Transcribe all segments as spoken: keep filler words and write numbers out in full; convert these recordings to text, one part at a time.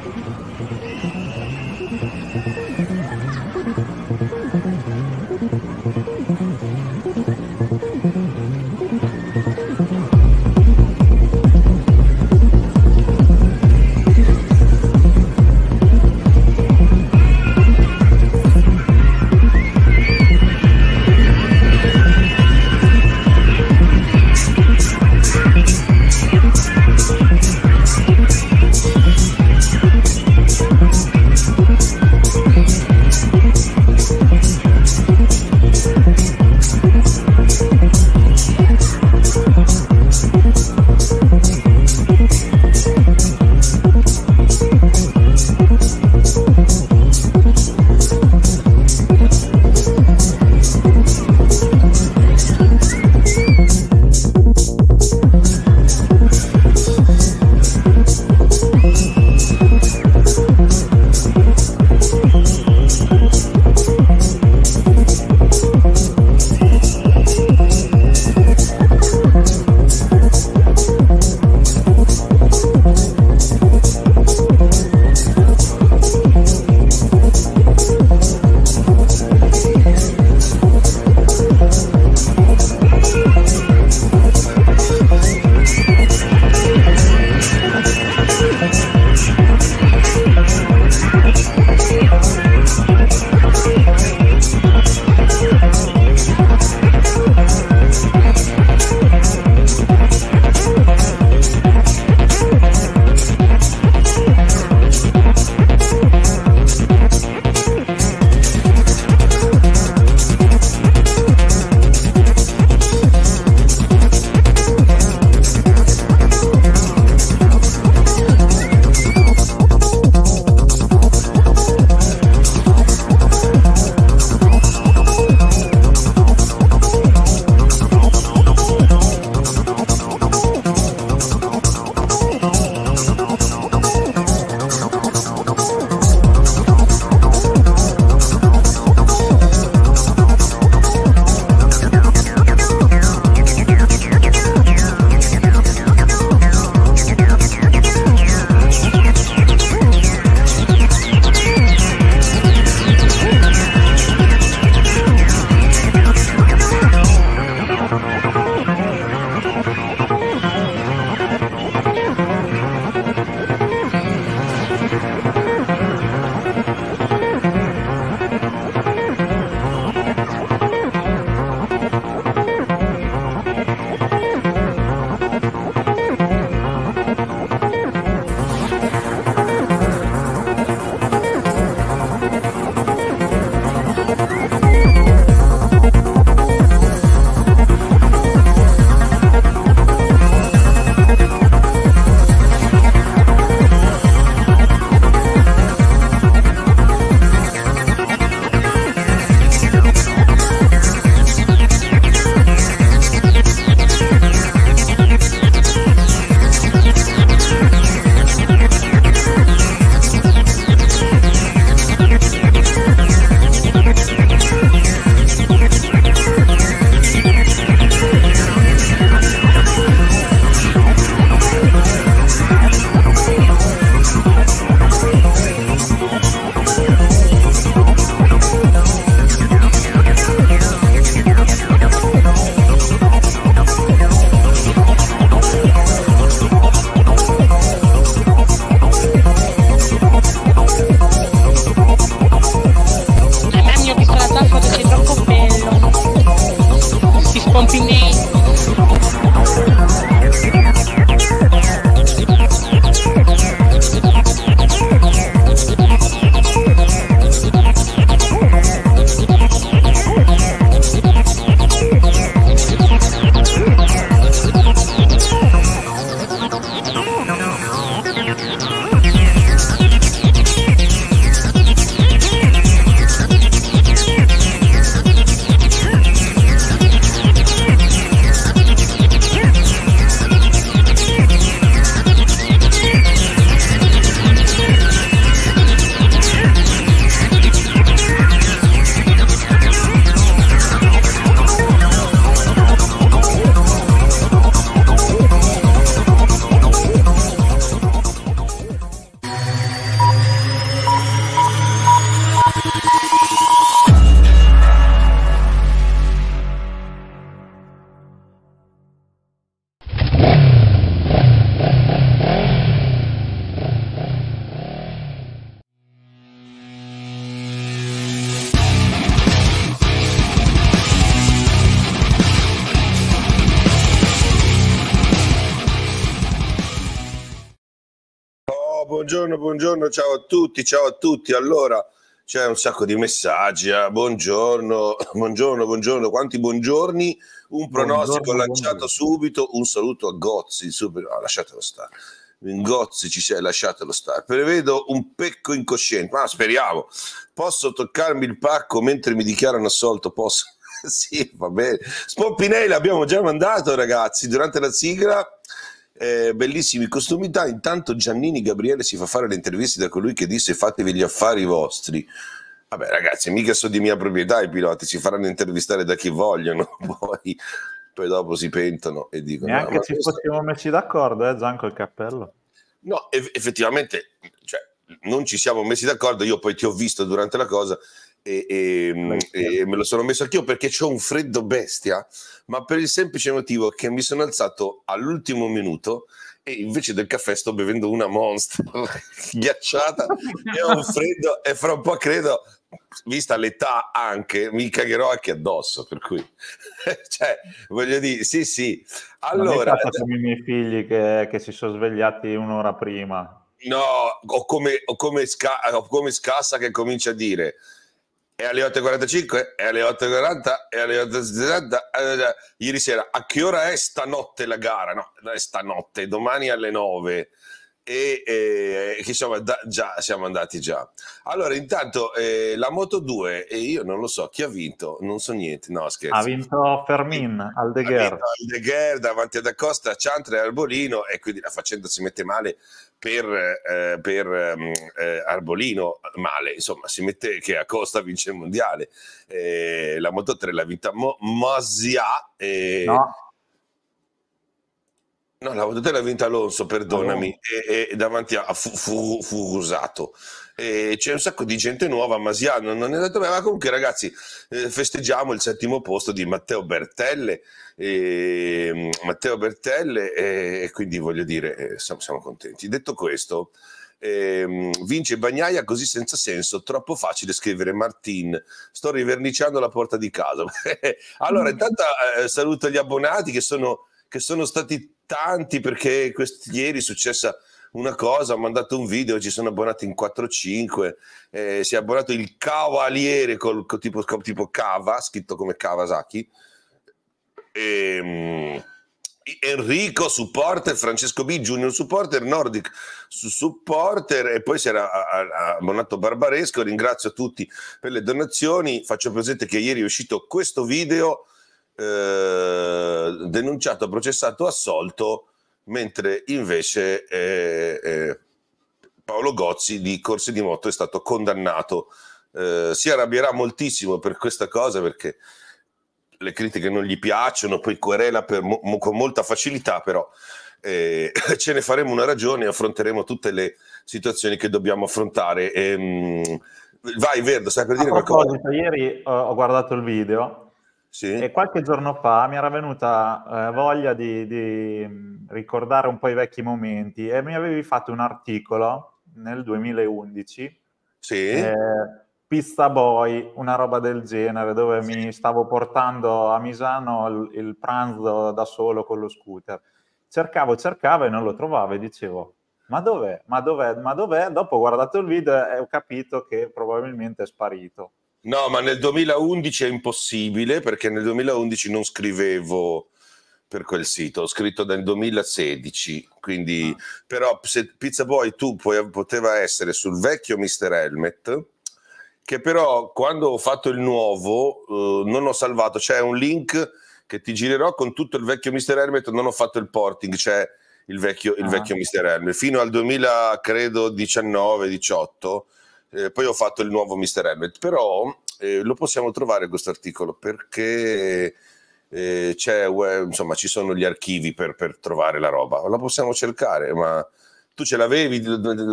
Thank Oh, buongiorno, buongiorno, ciao a tutti, ciao a tutti. Allora, c'è un sacco di messaggi. Eh? Buongiorno, buongiorno, buongiorno. Quanti buongiorni? Un pronostico Buongiorno, lanciato buongiorno. subito. Un saluto a Gozzi. Subito. No, lasciatelo stare. In Gozzi ci sei, lasciatelo stare. Prevedo un pecco incosciente, ma speriamo. Posso toccarmi il pacco mentre mi dichiarano assolto? Posso? Sì, va bene. Spompinei l'abbiamo già mandato, ragazzi, durante la sigla. Eh, bellissimi costumità. Intanto Giannini Gabriele si fa fare le interviste da colui che disse fatevi gli affari vostri. Vabbè, ragazzi, mica sono di mia proprietà i piloti, si faranno intervistare da chi vogliono, poi, poi dopo si pentono e dicono Neanche ma ci questo... fossimo messi d'accordo, eh, Gian, col cappello. No, eff- effettivamente, cioè, non ci siamo messi d'accordo. Io poi ti ho visto durante la cosa e, e, e me lo sono messo anch'io perché c'ho un freddo bestia, ma per il semplice motivo che mi sono alzato all'ultimo minuto e invece del caffè sto bevendo una Monster ghiacciata e ho un freddo e fra un po' credo, vista l'età anche, mi cagherò anche addosso, per cui cioè, voglio dire, sì sì. Allora, non è come i miei figli che, che si sono svegliati un'ora prima. no, o come, o come, sca, o come Scassa che comincia a dire è alle otto e quarantacinque, è alle otto e quaranta, è alle otto e sessanta. Eh, ieri sera, a che ora è stanotte la gara? No, è stanotte, domani alle nove. E, e che insomma da, già siamo andati già. Allora, intanto eh, la Moto due, e io non lo so chi ha vinto, non so niente, no scherzo. Ha vinto Fermin, Aldeguer. Aldeguer davanti ad Acosta, Ciantra e Arbolino, e quindi la faccenda si mette male per, eh, per eh, Arbolino, male, insomma, si mette che Acosta vince il mondiale. Eh, la Moto tre l'ha vinta Mo- Masia. Eh, no. No, la Moto tre l'ha vinta Alonso, perdonami, Alonso. e, e davanti a fu, fu, Furusato. E c'è un sacco di gente nuova, Masiano non è andato bene, ma comunque ragazzi eh, festeggiamo il settimo posto di Matteo Bertelle, e, Matteo Bertelle e, e quindi voglio dire eh, siamo, siamo contenti. Detto questo, eh, vince Bagnaia così senza senso, troppo facile scrivere Martin, sto riverniciando la porta di casa. Allora intanto eh, saluto gli abbonati che sono, che sono stati tanti, perché quest- ieri è successa una cosa, ho mandato un video, ci sono abbonati in quattro cinque, eh, si è abbonato il Cavaliere col, col tipo, col tipo Cava, scritto come Kawasaki, e, um, Enrico supporter, Francesco B junior supporter, Nordic su supporter, e poi si era abbonato Barbaresco. Ringrazio tutti per le donazioni. Faccio presente che ieri è uscito questo video eh, denunciato, processato, assolto, mentre invece eh, eh, Paolo Gozzi di corse di moto è stato condannato. Eh, si arrabbierà moltissimo per questa cosa perché le critiche non gli piacciono, poi querela per mo- con molta facilità, però eh, ce ne faremo una ragione e affronteremo tutte le situazioni che dobbiamo affrontare. E, mh, vai Verdo, stai per A dire qualcosa? proposito, ieri ho, ho guardato il video Sì? e qualche giorno fa mi era venuta eh, voglia di, di mh, ricordare un po' i vecchi momenti e mi avevi fatto un articolo nel duemilaundici, Sì? eh, Pizza Boy, una roba del genere, dove Sì. mi stavo portando a Misano il, il pranzo da solo con lo scooter. Cercavo, cercavo e non lo trovavo e dicevo, ma dov'è? Ma dov'è? Ma dov'è? Dopo ho guardato il video e ho capito che probabilmente è sparito. No, ma nel duemilaundici è impossibile, perché nel duemilaundici non scrivevo per quel sito, ho scritto nel duemilasedici, quindi Ah. però se Pizza Boy tu puoi, poteva essere sul vecchio mister Helmet, che però quando ho fatto il nuovo eh, non ho salvato, c'è un link che ti girerò con tutto il vecchio mister Helmet, non ho fatto il porting, c'è il vecchio, il Ah. vecchio mister Helmet fino al duemila credo diciannove diciotto. Eh, poi ho fatto il nuovo mister Helmet, però eh, lo possiamo trovare questo articolo perché eh, c'è, eh, insomma, ci sono gli archivi per, per trovare la roba, la possiamo cercare, ma tu ce l'avevi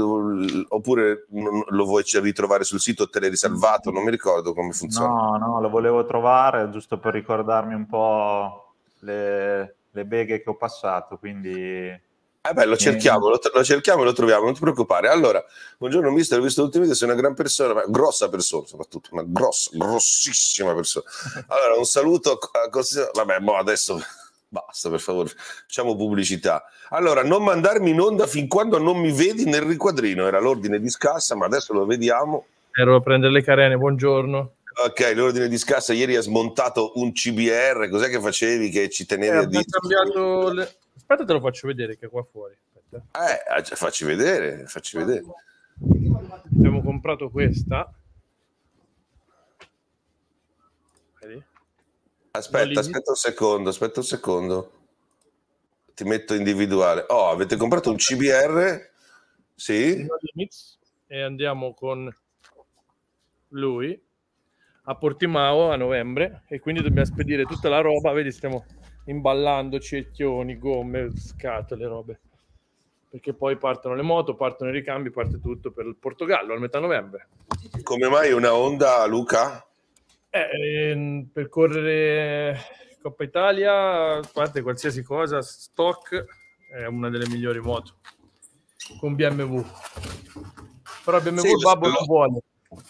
oppure lo vuoi ritrovare sul sito o te l'hai risalvato? Non mi ricordo come funziona. No, no, lo volevo trovare giusto per ricordarmi un po' le, le beghe che ho passato, quindi... Eh beh, lo cerchiamo, Eh, lo, lo cerchiamo e lo troviamo, non ti preoccupare. Allora, buongiorno mister, ho visto l'ultimo video, sei una gran persona, ma grossa persona soprattutto, una grossa, grossissima persona. Allora, un saluto a, a vabbè, boh, adesso Basta, per favore, facciamo pubblicità. Allora, non mandarmi in onda fin quando non mi vedi nel riquadrino, era l'ordine di Scassa, ma adesso lo vediamo. Ero a prendere le carene, buongiorno. Ok, l'ordine di Scassa ieri ha smontato un C B R, cos'è che facevi che ci tenevi Eh, a dire? cambiato le... Aspetta, te lo faccio vedere che è qua fuori. Aspetta. Eh, facci vedere, facci vedere. Abbiamo comprato questa. Vedi? Aspetta, aspetta un secondo, aspetta un secondo. Ti metto individuale. Oh, avete comprato un C B R? Sì. E andiamo con lui a Portimao a novembre e quindi dobbiamo spedire tutta la roba. Vedi, stiamo imballando cecchioni, gomme, scatole, robe. Perché poi partono le moto, partono i ricambi, parte tutto per il Portogallo a metà novembre. Come mai una Honda, Luca? Eh, per correre Coppa Italia, a parte qualsiasi cosa, stock è una delle migliori moto con B M W. Però B M W sì, il babbo non vuole.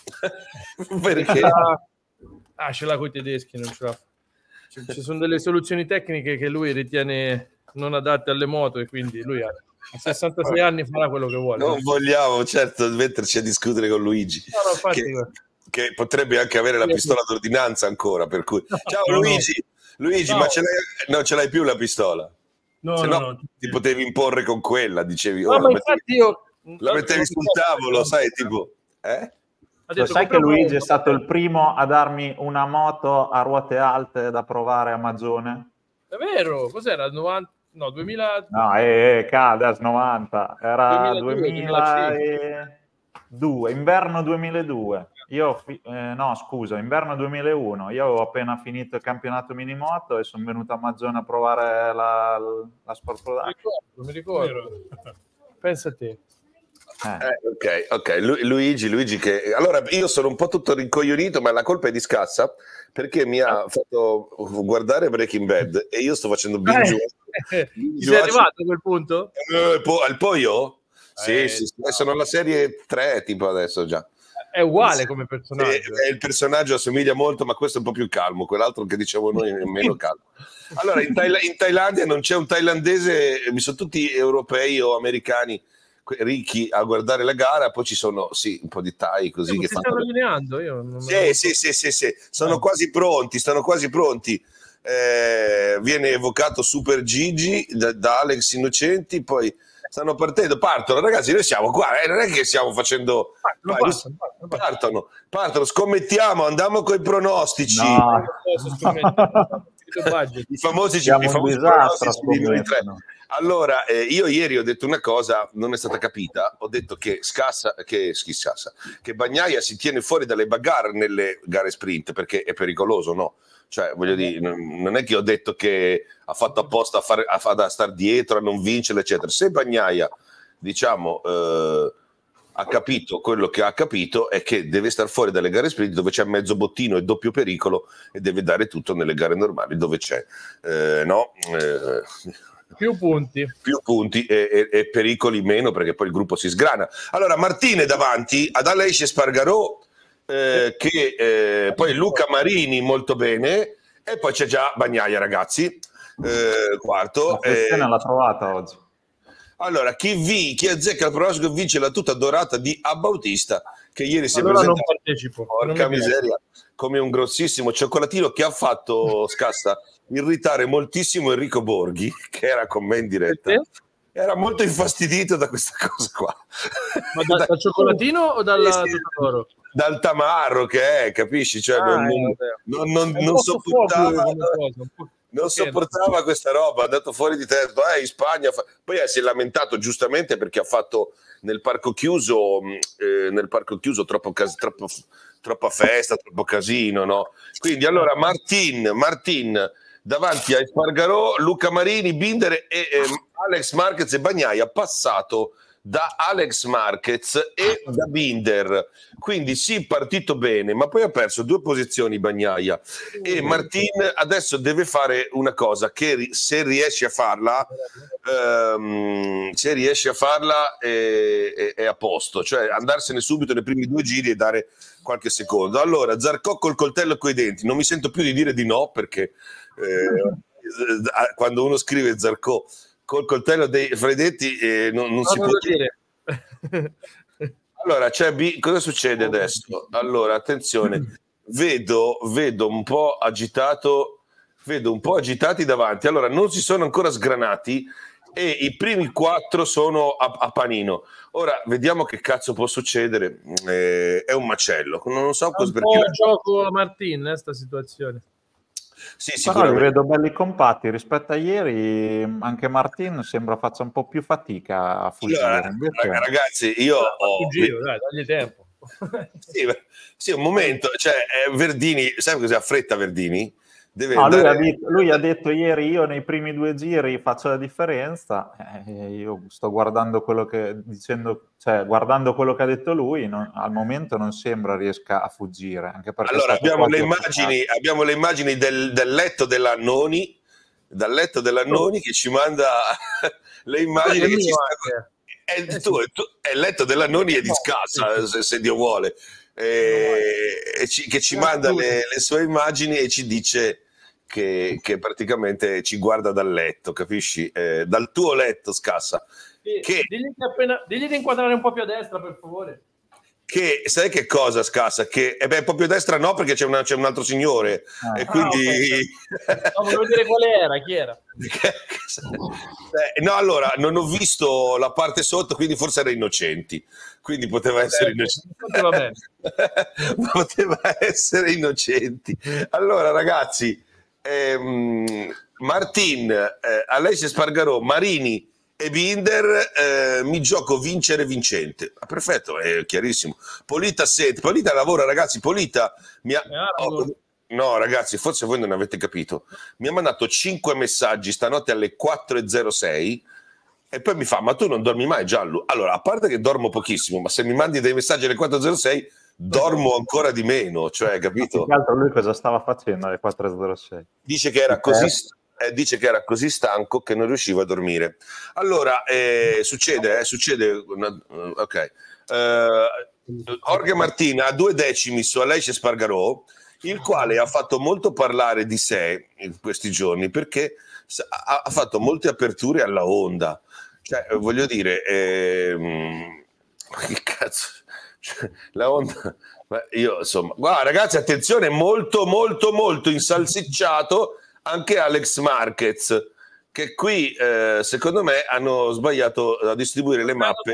Perché? Ah, ce l'ha con i tedeschi, non ce l'ha. Ci, ci sono delle soluzioni tecniche che lui ritiene non adatte alle moto e quindi lui ha a sessantasei anni farà quello che vuole. Non vogliamo certo metterci a discutere con Luigi. No, no, infatti, che... che potrebbe anche avere la pistola d'ordinanza ancora, per cui ciao no, Luigi, no. Luigi, no. ma ce l'hai, non ce l'hai più la pistola? No, se no, no, no, ti potevi imporre con quella, dicevi. No, oh, ma infatti mettevi, io la mettevi sul tavolo, sai, tipo, eh? Lo sai che Luigi è stato il primo a darmi una moto a ruote alte da provare a Maggione? È vero, cos'era? novanta No, duemila No, eh, eh, Cadas novanta, era duemiladue, inverno duemiladue. Io, eh, no, scusa, inverno duemilauno. Io avevo appena finito il campionato minimoto e sono venuto a Maggione a provare la, la Sport Production. Mi ricordo, mi ricordo. Pensa a te. Eh. Eh, ok, ok. Lu- Luigi, Luigi che... Allora, io sono un po' tutto rincoglionito, ma la colpa è di Scassa, perché mi ha fatto guardare Breaking Bad e io sto facendo binge. Eh, binge sei arrivato a quel punto? Eh, po- al Poio? Sì, eh, sì, sì. Sono alla serie tre, tipo adesso già. È uguale come personaggio. Eh, il personaggio assomiglia molto, ma questo è un po' più calmo, quell'altro che diciamo noi è meno calmo. Allora, in, Thail- in Thailandia non c'è un thailandese, mi sono tutti europei o americani ricchi a guardare la gara, poi ci sono sì un po' di thai così eh, che si fanno... stanno allineando, io non sì, me sì, sì, sì, sì, sono eh. quasi pronti, stanno quasi pronti. Eh, viene evocato Super Gigi da, da Alex Innocenti, poi stanno partendo, partono ragazzi, noi siamo qua, eh, non è che stiamo facendo partono, vai, partono, partono, partono, partono, scommettiamo, andiamo con i pronostici, no. i famosi, siamo i famosi un disastro, pronostici. Allora, eh, io ieri ho detto una cosa, non è stata capita, ho detto che Scassa, che, Scassa, che Bagnaia si tiene fuori dalle bagarre nelle gare sprint, perché è pericoloso, no? Cioè, voglio dire, non è che ho detto che ha fatto apposta a, fare, a, fare, a star dietro, a non vincere, eccetera. Se Bagnaia, diciamo, eh, ha capito quello che ha capito, è che deve star fuori dalle gare sprint dove c'è mezzo bottino e doppio pericolo e deve dare tutto nelle gare normali dove c'è, eh, no? Eh, più punti più punti e, e, e pericoli meno, perché poi il gruppo si sgrana. Allora Martine davanti ad Aleix Espargarò, eh, che eh, poi Luca Marini molto bene, e poi c'è già Bagnaia, ragazzi, eh, quarto. La questione eh, l'ha trovata oggi. Allora, chi, vi, chi azzecca il pronostico vince la tuta dorata di Abbautista, che ieri si è allora presentato, non partecipo, porca non miseria, come un grossissimo cioccolatino che ha fatto, Scassa, irritare moltissimo Enrico Borghi, che era con me in diretta. Era molto infastidito da questa cosa qua. Ma da, dal cioccolatino o dalla sì, sì, tuta dal tamarro che è, capisci? Cioè, ah, non, eh, non, non, non sopportava... Cosa, Non sopportava questa roba, è andato fuori di testa, eh, in Spagna, fa... poi eh, si è lamentato giustamente perché ha fatto nel parco chiuso, eh, nel parco chiuso troppo cas... troppo, troppa festa, troppo casino, no? Quindi allora Martin, Martin davanti a Espargarò, Luca Marini, Binder e eh, Alex Marquez e Bagnaia, passato da Alex Marquez e da Binder, quindi sì, partito bene, ma poi ha perso due posizioni Bagnaia e Martin adesso deve fare una cosa che se riesce a farla ehm, se riesce a farla è, è, è a posto, cioè andarsene subito nei primi due giri e dare qualche secondo. Allora Zarco col coltello coi denti, non mi sento più di dire di no perché eh, quando uno scrive Zarco col coltello dei Fredetti eh, non, non si può dire. Allora, c'è B... cosa succede adesso? Allora, attenzione, vedo, vedo un po' agitato, vedo un po' agitati davanti. Allora, non si sono ancora sgranati e i primi quattro sono a, a panino. Ora, vediamo che cazzo può succedere. Eh, è un macello. Non so cosa perché. È un po' gioco a Martin, eh, sta situazione. Sì, sicuramente. Però li vedo belli compatti rispetto a ieri. Anche Martin sembra faccia un po' più fatica a fuggire. Allora, invece... Ragazzi, io ho fuggito, dai, dagli tempo. sì, sì, un momento, cioè Verdini, sai cosa ha fretta Verdini? Deve no, andare... lui, ha detto, lui ha detto ieri io nei primi due giri faccio la differenza, eh, io sto guardando quello che dicendo, cioè guardando quello che ha detto lui, non, al momento non sembra riesca a fuggire. Anche perché allora abbiamo le, immagini, abbiamo le immagini del, del letto dell'Annoni, dal letto dell'Annoni oh. che ci manda le immagini che ci sta... È, eh, tu, sì. tu, è il letto dell'Annoni e di Scassa, no, sì, sì. se, se Dio vuole, e, e ci, che ci manda le, le sue immagini e ci dice che, che praticamente ci guarda dal letto, capisci? Eh, dal tuo letto, Scassa. Sì, che, digli, che appena, digli di inquadrare un po' più a destra, per favore. Che sai che cosa, Scassa? Che eh beh, proprio a destra no, perché c'è, una, c'è un altro signore ah, e quindi ah, okay. No, volevo vedere qual era, chi era. eh, no, allora non ho visto la parte sotto, quindi forse era Innocenti, quindi poteva essere Innocenti. Va bene. Poteva essere Innocenti. Allora, ragazzi, ehm, Martin, eh, Alessia Spargarò, Marini e Binder, eh, mi gioco vincere vincente. Ah, perfetto, è chiarissimo. Polita sente, Polita lavora, ragazzi. Polita mi ha... oh, no, ragazzi, forse voi non avete capito. Mi ha mandato cinque messaggi stanotte alle quattro e zero sei e poi mi fa: ma tu non dormi mai, Giallo? Allora, a parte che dormo pochissimo, ma se mi mandi dei messaggi alle quattro e zero sei dormo ancora di meno, cioè, capito? Più che altro lui cosa stava facendo alle quattro e zero sei? Dice che era così... Eh, dice che era così stanco che non riusciva a dormire. Allora, eh, succede, eh, succede, uh, ok. Uh, Jorge Martin ha due decimi su Aleix Espargaró, il quale ha fatto molto parlare di sé in questi giorni perché ha, ha fatto molte aperture alla Honda. Cioè, voglio dire, ehm, che cazzo, cioè, la Honda. Io insomma, guarda, ragazzi, attenzione, molto, molto, molto insalsicciato. Anche Alex Marquez, che qui eh, secondo me hanno sbagliato a distribuire le mappe.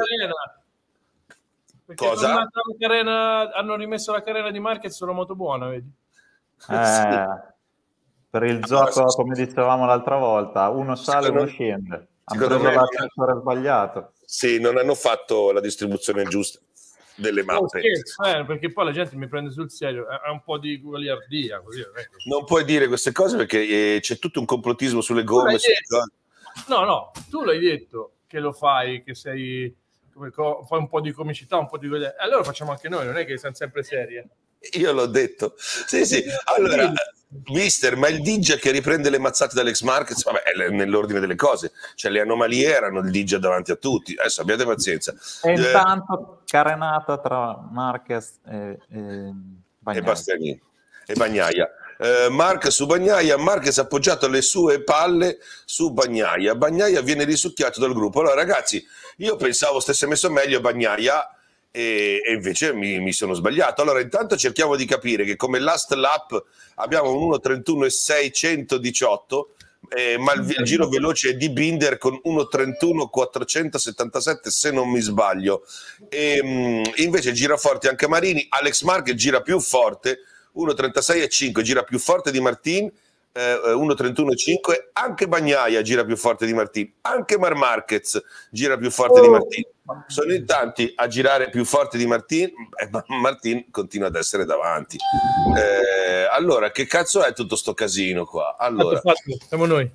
Perché cosa? La carena, hanno rimesso la carena di Marquez sulla moto buona, vedi? Eh, sì. Per il allora, gioco, sì, come dicevamo l'altra volta, uno sale e uno scende. Hanno preso l'ascensore sbagliato. Sì, non hanno fatto la distribuzione giusta delle mappe. No, scherzo, eh, perché poi la gente mi prende sul serio, è un po' di goliardia così, eh. Non puoi dire queste cose perché eh, c'è tutto un complottismo sulle gomme, sulle cose. No, no, tu l'hai detto che lo fai, che sei fai un po' di comicità, un po' di goliardia. Allora facciamo anche noi, non è che siamo sempre serie. Io l'ho detto. Sì, sì. Allora, mister, ma il Digia che riprende le mazzate dall'ex Marquez, vabbè, è nell'ordine delle cose. Cioè, le anomalie erano il Digia davanti a tutti. Adesso abbiate pazienza. E eh, intanto carenata tra Marquez e, e Bagnaia. E Bastianini. E Bagnaia. Eh, Marc su Bagnaia, Marquez ha appoggiato le sue palle su Bagnaia. Bagnaia viene risucchiato dal gruppo. Allora, ragazzi, io pensavo stesse messo meglio Bagnaia. E, e invece mi, mi sono sbagliato. Allora intanto cerchiamo di capire che come last lap abbiamo un uno trentuno e seicentodiciotto, eh, ma il, il giro veloce è di Binder con uno trentuno quattrocentosettantasette se non mi sbaglio, e, mh, invece gira forte anche Marini. Alex Marquez gira più forte, uno trentasei e cinque, gira più forte di Martin, eh, uno trentuno e cinque. Anche Bagnaia gira più forte di Martin, anche Mar Marquez gira più forte oh. di Martin. Sono in tanti a girare più forte di Martin, eh, ma Martin continua ad essere davanti. Eh, allora, che cazzo è tutto sto casino qua? Allora, fatto, fatto. Siamo noi.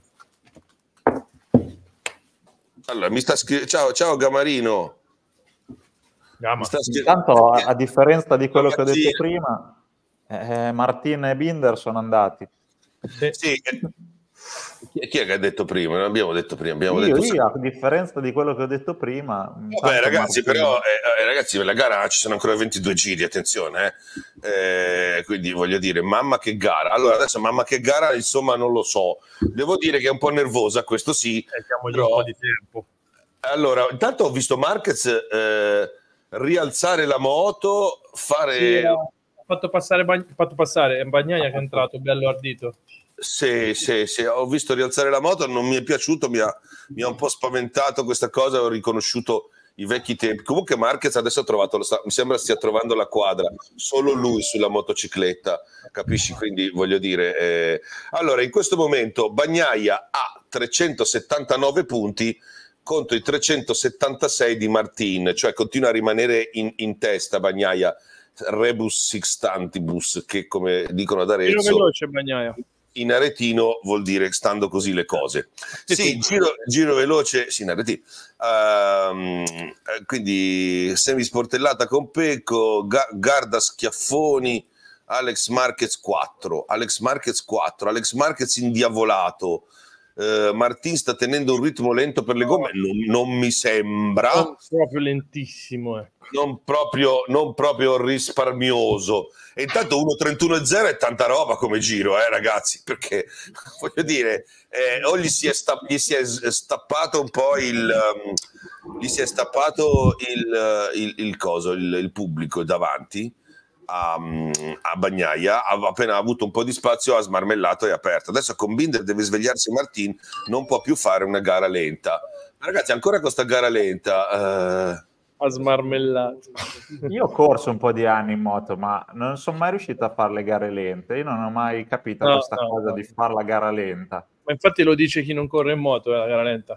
Allora, mi sta scrivendo. Ciao, ciao Gamarino. Mi sta scri- Intanto, a, a differenza di quello che ho detto prima, eh, Martin e Binder sono andati. Sì. Sì. Chi, chi è che ha detto prima? Non abbiamo detto prima. Abbiamo io, detto io, a differenza di quello che ho detto prima... Vabbè, ragazzi, Martino... però, eh, ragazzi, la gara ci sono ancora ventidue giri, attenzione. Eh. Eh, quindi voglio dire, mamma che gara. Allora, adesso mamma che gara, insomma, non lo so. Devo dire che è un po' nervosa, questo sì. Eh, diamogli però... un po' di tempo. Allora, intanto ho visto Marquez eh, rialzare la moto, fare... Sì, ha fatto passare, ha fatto passare, è Bagnaia che è entrato, bello ardito. Sì, sì, sì, ho visto rialzare la moto, non mi è piaciuto, mi ha, mi ha un po' spaventato questa cosa, ho riconosciuto i vecchi tempi. Comunque Marquez adesso ha trovato, mi sembra stia trovando la quadra, solo lui sulla motocicletta, capisci? Quindi voglio dire... Eh... Allora, in questo momento Bagnaia ha trecentosettantanove punti contro i trecentosettantasei di Martin, cioè continua a rimanere in, in testa Bagnaia, rebus sixtantibus, che come dicono ad Arezzo... Giro veloce Bagnaia. In aretino vuol dire stando così le cose. Sì, giro, giro veloce, sì, in aretino. Uh, quindi semisportellata con Pecco, ga, Garda schiaffoni, Alex Marquez quattro, Alex Marquez quattro, Alex Marquez indiavolato. Uh, Martin sta tenendo un ritmo lento per le gomme, non, non mi sembra. Non proprio lentissimo, ecco. Non proprio, non proprio risparmioso. E intanto uno trentuno zero è tanta roba come giro, eh, ragazzi, perché voglio dire, eh, o gli si, è sta, gli si è stappato un po' il um, gli si è stappato il, il, il coso, il, il pubblico davanti a, a Bagnaia, ha appena avuto un po' di spazio, ha smarmellato e aperto. Adesso con Binder deve svegliarsi Martin, non può più fare una gara lenta. Ma ragazzi, ancora questa gara lenta... Uh, ha smarmellato. Io ho corso un po' di anni in moto, ma non sono mai riuscito a fare le gare lente. Io non ho mai capito no, questa no, cosa no. di fare la gara lenta. Ma infatti lo dice chi non corre in moto, è la gara lenta.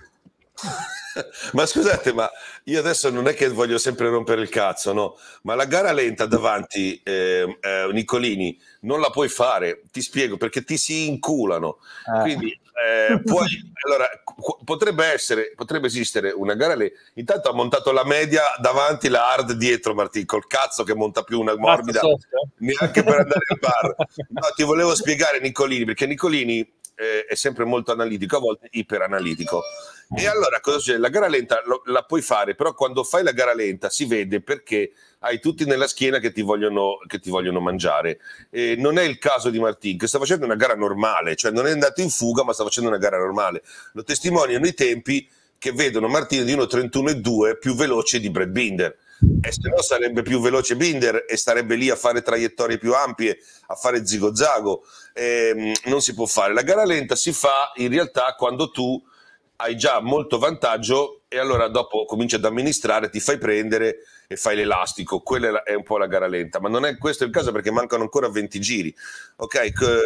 Ma scusate, ma io adesso non è che voglio sempre rompere il cazzo, no? Ma la gara lenta davanti, eh, eh, Nicolini, non la puoi fare, ti spiego, perché ti si inculano. Eh. Quindi eh, puoi, allora, potrebbe essere, potrebbe esistere una gara lenta. Intanto ha montato la media davanti, la hard dietro, Martì, col cazzo che monta più una morbida, neanche per andare al bar. No, ti volevo spiegare Nicolini, perché Nicolini eh, è sempre molto analitico, a volte iperanalitico. E allora cosa succede? La gara lenta lo, la puoi fare, però quando fai la gara lenta si vede perché hai tutti nella schiena che ti vogliono, che ti vogliono mangiare. E non è il caso di Martin, che sta facendo una gara normale, cioè non è andato in fuga ma sta facendo una gara normale. Lo testimoniano i tempi che vedono Martin di uno trentuno e due più veloce di Brad Binder. E se no sarebbe più veloce Binder e starebbe lì a fare traiettorie più ampie, a fare zigo-zago. E, non si può fare. La gara lenta si fa in realtà quando tu hai già molto vantaggio e allora dopo cominci ad amministrare, ti fai prendere e fai l'elastico. Quella è un po' la gara lenta, ma non è questo il caso perché mancano ancora venti giri. Ok,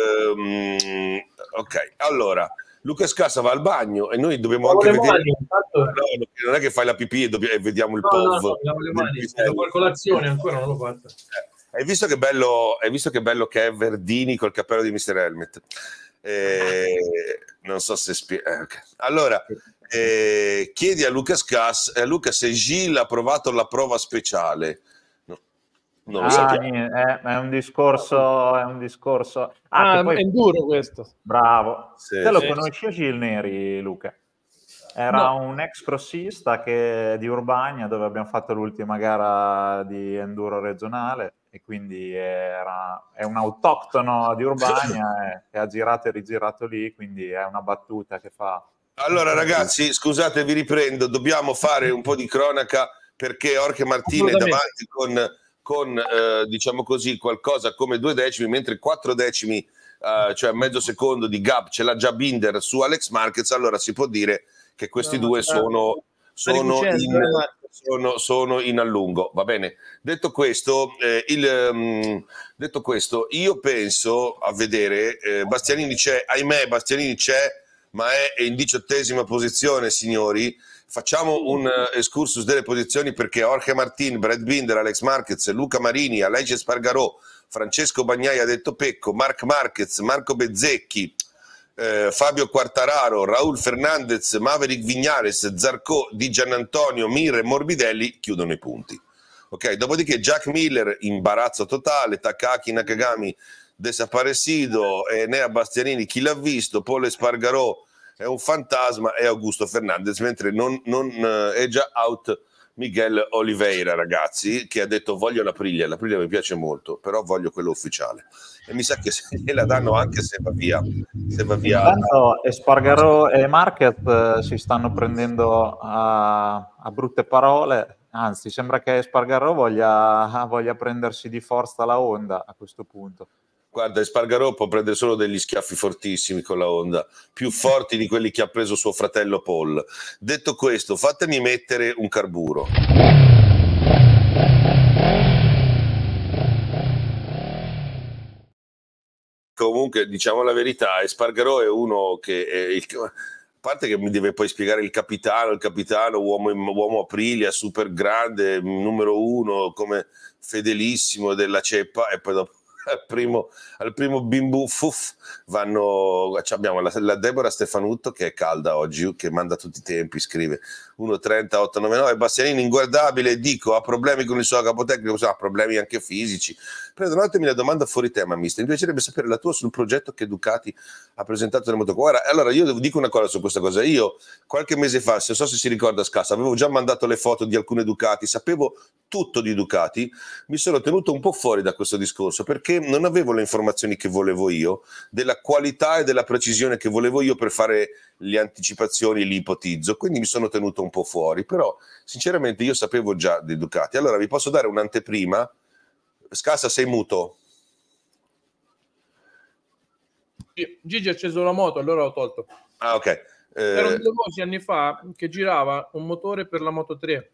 um, ok. Allora Lucas Cassa va al bagno e noi dobbiamo anche vedere mani, intanto... no, non è che fai la pipì e, dobbiamo, e vediamo il no, P O V. No, no, lavo le mani, dopo colazione ancora non l'ho fatta. Eh, hai visto che bello, hai visto che bello che è Verdini col cappello di mister Helmet? Eh, non so se spiega. Eh, okay. Allora eh, chiedi a Lucas Cass, a Luca se Gilles ha provato la prova speciale. No, non lo ah, so. È, è un discorso, è un discorso. Ah, ah poi... è duro questo. Bravo. Sì, Te lo sì, conosci Gilles Neri, Luca? Era no. un ex crossista che, di Urbania, dove abbiamo fatto l'ultima gara di enduro regionale, e quindi era, è un autoctono di Urbania e, e ha girato e rigirato lì, quindi è una battuta che fa. Allora ragazzi, scusate, vi riprendo, dobbiamo fare un po' di cronaca perché Jorge Martin è davanti con, con eh, diciamo così, qualcosa come due decimi, mentre quattro decimi, eh, cioè mezzo secondo di gap, ce l'ha già Binder su Alex Marquez. Allora si può dire che questi no, due sono, sono, in, sono, sono in allungo, va bene. Detto questo, eh, il, um, detto questo, io penso a vedere, eh, Bastianini c'è, ahimè Bastianini c'è, ma è in diciottesima posizione, signori. Facciamo un uh, excursus delle posizioni perché Jorge Martin, Brad Binder, Alex Marquez, Luca Marini, Aleix Espargarò, Francesco Bagnaia detto Pecco, Marc Marquez, Marco Bezzecchi, Eh, Fabio Quartararo, Raul Fernandez, Maverick Viñales, Zarco, Di Giannantonio, Mir e Morbidelli chiudono i punti. Ok, dopodiché Jack Miller, imbarazzo totale, Takaki Nakagami, Desaparecido, Enea Bastianini, chi l'ha visto, Paul Espargarò è un fantasma, e Augusto Fernandez, mentre non, non è già out Miguel Oliveira, ragazzi, che ha detto voglio l'Aprilia, l'Aprilia mi piace molto, però voglio quello ufficiale, e mi sa che se gliela danno anche se va via, se va via. Intanto Espargarò e Marquez eh, si stanno prendendo a, a brutte parole, anzi sembra che Espargarò voglia, voglia prendersi di forza la Honda a questo punto. Guarda, Espargarò può prendere solo degli schiaffi fortissimi con la Honda, più forti di quelli che ha preso suo fratello Paul. Detto questo, fatemi mettere un carburo. Comunque, diciamo la verità, Espargarò è uno che è il... a parte che mi deve poi spiegare il capitano, il capitano, uomo, uomo Aprilia, super grande, numero uno, come fedelissimo della ceppa, e poi dopo al primo, al primo bim bum fuff vanno, abbiamo la, la Deborah Stefanutto che è calda oggi, che manda tutti i tempi, scrive uno trenta otto novantanove, Bastianini inguardabile, dico ha problemi con il suo capotecnico, ha problemi anche fisici. Perdonatemi la domanda fuori tema, mister, mi piacerebbe sapere la tua sul progetto che Ducati ha presentato nel motocore. Guarda, allora io dico una cosa su questa cosa, io qualche mese fa, se so se si ricorda Scassa, avevo già mandato le foto di alcune Ducati, sapevo tutto di Ducati, mi sono tenuto un po' fuori da questo discorso perché non avevo le informazioni che volevo io, della qualità e della precisione che volevo io per fare le anticipazioni, li ipotizzo, quindi mi sono tenuto un po' fuori, però sinceramente io sapevo già di Ducati. Allora vi posso dare un'anteprima. Scassa, sei muto? Gigi ha acceso la moto, allora l'ho tolto. Ah, ok. Eh... Erano due voci anni fa che girava un motore per la Moto tre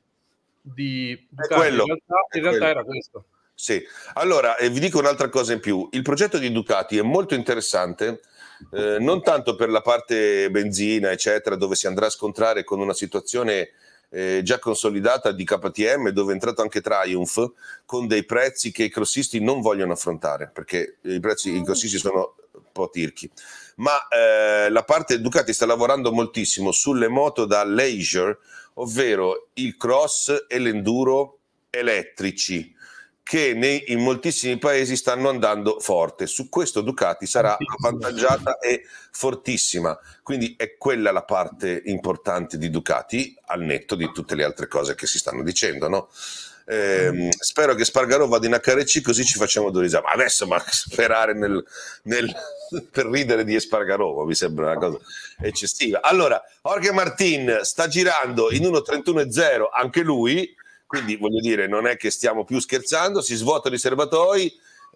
di Ducati, quello, in realtà, in realtà era questo. Sì, allora eh, vi dico un'altra cosa in più, il progetto di Ducati è molto interessante, eh, non tanto per la parte benzina eccetera, dove si andrà a scontrare con una situazione eh, già consolidata di K T M, dove è entrato anche Triumph, con dei prezzi che i crossisti non vogliono affrontare, perché i prezzi i crossisti sono un po' tirchi, ma eh, la parte Ducati sta lavorando moltissimo sulle moto da leisure, ovvero il cross e l'enduro elettrici, che nei, in moltissimi paesi stanno andando forte. Su questo Ducati sarà avvantaggiata e fortissima, quindi è quella la parte importante di Ducati, al netto di tutte le altre cose che si stanno dicendo, no? Eh, spero che Spargarò vada in H R C, così ci facciamo due risate. Ma adesso ma sperare nel, nel, per ridere di Espargarò mi sembra una cosa eccessiva. Allora, Jorge Martin sta girando in uno trentuno zero anche lui, quindi voglio dire, non è che stiamo più scherzando, si svuotano i serbatoi,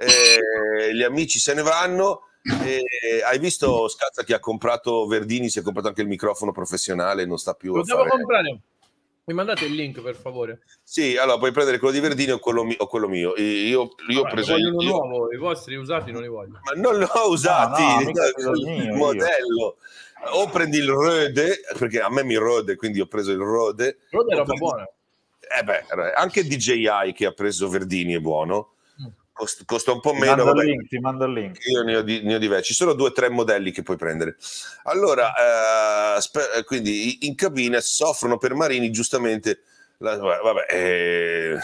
eh, gli amici se ne vanno. Eh, hai visto Scazza che ha comprato Verdini, si è comprato anche il microfono professionale, non sta più Lo a devo fare... comprare. Mi mandate il link per favore? Sì, allora puoi prendere quello di Verdini o quello, mi- o quello mio. Io, io Vabbè, ho preso voglio il uno io... nuovo, i vostri usati non li voglio. Ma non li ho usati, No, no, mica il, quello mio, il io. modello. O prendi il Rode, perché a me mi rode, quindi ho preso il Rode. Rode è roba prendi... buona. Eh beh, anche D J I che ha preso Verdini è buono. Costa, costa un po' Ti meno. mando Vabbè. il link, ti mando il link. Io ne ho, di, ne ho diversi, ci sono due o tre modelli che puoi prendere. Allora, eh, spe- quindi in cabina soffrono per Marini, giustamente. La, vabbè, eh...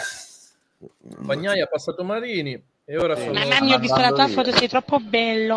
Bagnai ha passato Marini e ora sono... Mamma mia, ho visto la tua foto, sei troppo bello.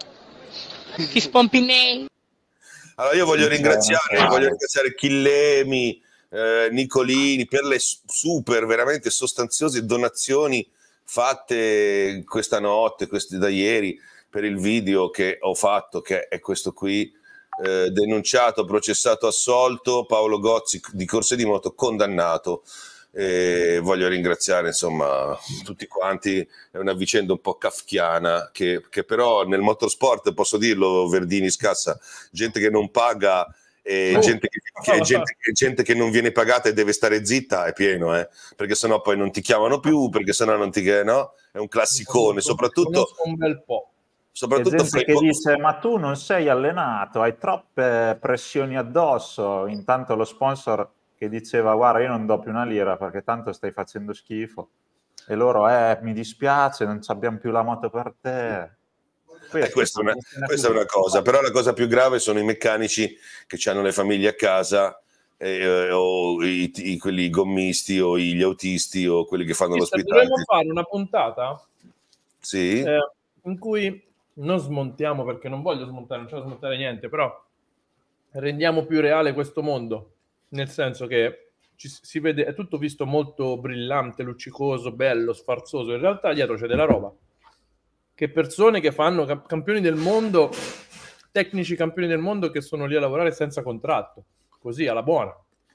Ti spompinei. Allora io voglio ringraziare, voglio ringraziare Chillemi, eh, Nicolini per le super, veramente sostanziose donazioni fatte questa notte, questi, da ieri, per il video che ho fatto, che è questo qui, eh, denunciato, processato, assolto, Paolo Gozzi di Corse di Moto condannato. E voglio ringraziare insomma tutti quanti, è una vicenda un po' kafkiana che, che però nel motorsport, posso dirlo Verdini, Scassa, gente che non paga e oh. gente, che, che, gente, gente che non viene pagata e deve stare zitta è pieno, eh? Perché sennò poi non ti chiamano più, perché sennò non ti, no? È un classicone, soprattutto un bel po'. Soprattutto gente che dice ma tu non sei allenato, hai troppe pressioni addosso, intanto lo sponsor che diceva guarda io non do più una lira perché tanto stai facendo schifo, e loro eh mi dispiace non abbiamo più la moto per te. Questo, eh, questa, è una, questa è una cosa, però la cosa più grave sono i meccanici che hanno le famiglie a casa, eh, o i, i, quelli gommisti o gli autisti o quelli che fanno l'ospitale. Dovremmo fare una puntata sì. eh, in cui non smontiamo, perché non voglio smontare, non c'è da smontare niente, però rendiamo più reale questo mondo, nel senso che ci, si vede, è tutto visto molto brillante, luccicoso, bello, sfarzoso, in realtà dietro c'è della roba, che persone che fanno camp- campioni del mondo, tecnici campioni del mondo che sono lì a lavorare senza contratto, così alla buona.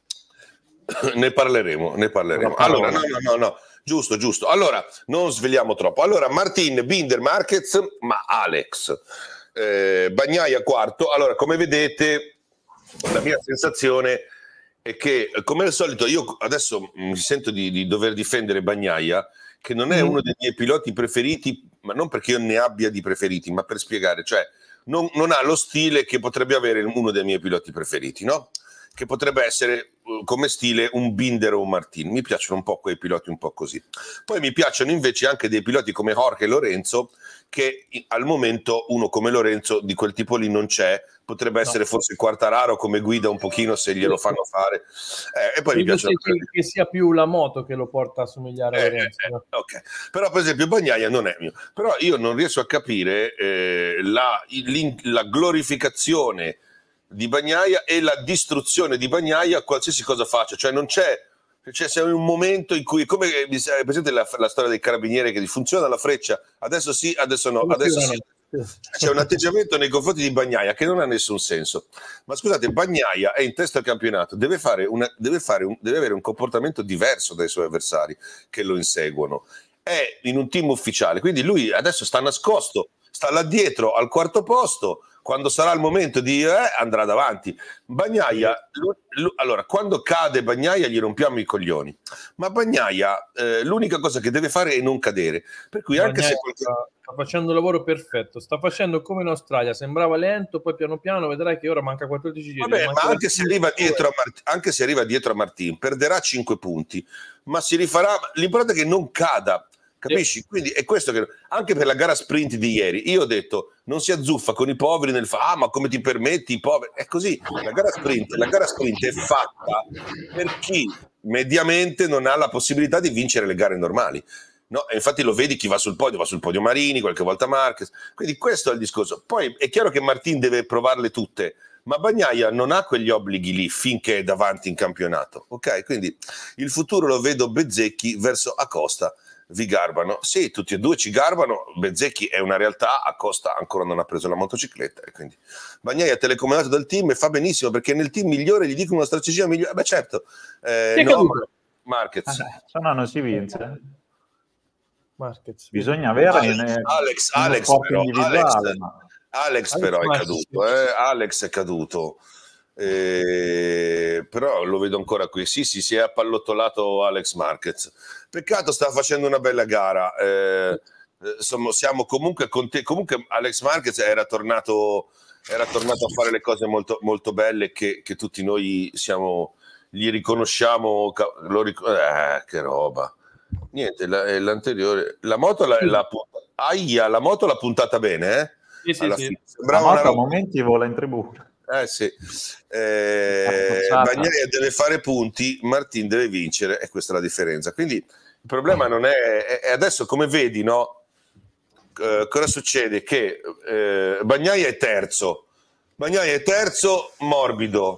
Ne parleremo, ne parleremo. Allora, no, no, no, no, giusto, giusto. Allora, non sveliamo troppo. Allora, Martin, Binder, Marquez, ma Alex. Eh, Bagnaia quarto. Allora, come vedete, la mia sensazione è che, come al solito, io adesso mi sento di, di dover difendere Bagnaia, che non è mm. uno dei miei piloti preferiti, ma non perché io ne abbia di preferiti, ma per spiegare, cioè non, non ha lo stile che potrebbe avere uno dei miei piloti preferiti, no? Che potrebbe essere come stile un Binder o un Martin. Mi piacciono un po' quei piloti un po' così. Poi mi piacciono invece anche dei piloti come Jorge e Lorenzo, che al momento uno come Lorenzo di quel tipo lì non c'è, potrebbe essere no. forse Quartararo come guida un pochino se glielo fanno fare. Eh, e poi mi piace che, che sia più la moto che lo porta a somigliare a eh, Lorenzo. Eh, no? Ok, però per esempio Bagnaia non è mio. Però io non riesco a capire eh, la, la glorificazione di Bagnaia e la distruzione di Bagnaia qualsiasi cosa faccia, cioè non c'è, cioè c'è un momento in cui, come presente la, la storia dei carabinieri che funziona la freccia, adesso sì, adesso no, adesso sì. C'è un atteggiamento nei confronti di Bagnaia che non ha nessun senso. Ma scusate, Bagnaia è in testa al campionato, deve, fare una, deve, fare un, deve avere un comportamento diverso dai suoi avversari che lo inseguono. È in un team ufficiale, quindi lui adesso sta nascosto, sta là dietro al quarto posto. Quando sarà il momento di eh, andrà davanti. Bagnaia, lui, lui, allora, quando cade Bagnaia gli rompiamo i coglioni. Ma Bagnaia, eh, l'unica cosa che deve fare è non cadere. Per cui anche Bagnaia se qualche... sta, sta facendo un lavoro perfetto, sta facendo come in Australia, sembrava lento, poi piano piano vedrai che ora manca quattordici giri. Vabbè, ma anche se, arriva dietro a Mart- anche se arriva dietro a Martin, perderà cinque punti, ma si rifarà. L'importante è che non cada. Capisci? Sì. Quindi è questo che anche per la gara sprint di ieri io ho detto non si azzuffa con i poveri nel fa ah ma come ti permetti i poveri, è così, la gara sprint la gara sprint è fatta per chi mediamente non ha la possibilità di vincere le gare normali, no? E infatti lo vedi chi va sul podio, va sul podio Marini, qualche volta Marquez, quindi questo è il discorso. Poi è chiaro che Martin deve provarle tutte, ma Bagnaia non ha quegli obblighi lì finché è davanti in campionato, ok? Quindi il futuro lo vedo Bezzecchi verso Acosta. Vi garbano, sì, tutti e due ci garbano. Bezzecchi è una realtà, Acosta ancora non ha preso la motocicletta e quindi Bagnaia è telecomandato dal team e fa benissimo perché nel team migliore gli dicono una strategia migliore. Beh certo, eh, no, Marquez, ah, se no non si vince. Marquez. Bisogna avere Alex, in, Alex, uno Alex sport però, individuale. Alex, ma... Alex, Alex però è caduto, eh? Alex è caduto. Eh, però lo vedo ancora qui. Sì, sì, si è appallottolato Alex Marquez. Peccato, sta facendo una bella gara. Eh, insomma, siamo comunque con te. Comunque, Alex Marquez era tornato, era tornato a fare le cose molto, molto belle che, che tutti noi siamo, gli riconosciamo. Lo ric- eh, che roba! Niente, la, l'anteriore, la moto la, la, aia, la moto l'ha puntata bene, eh? Sì, sì, sì. La moto a momenti vola in tribù. Eh sì, eh, Bagnaia deve fare punti, Martin deve vincere e questa è la differenza. Quindi il problema non è, è adesso come vedi, no? Eh, cosa succede? Che eh, Bagnaia è terzo, Bagnaia è terzo morbido,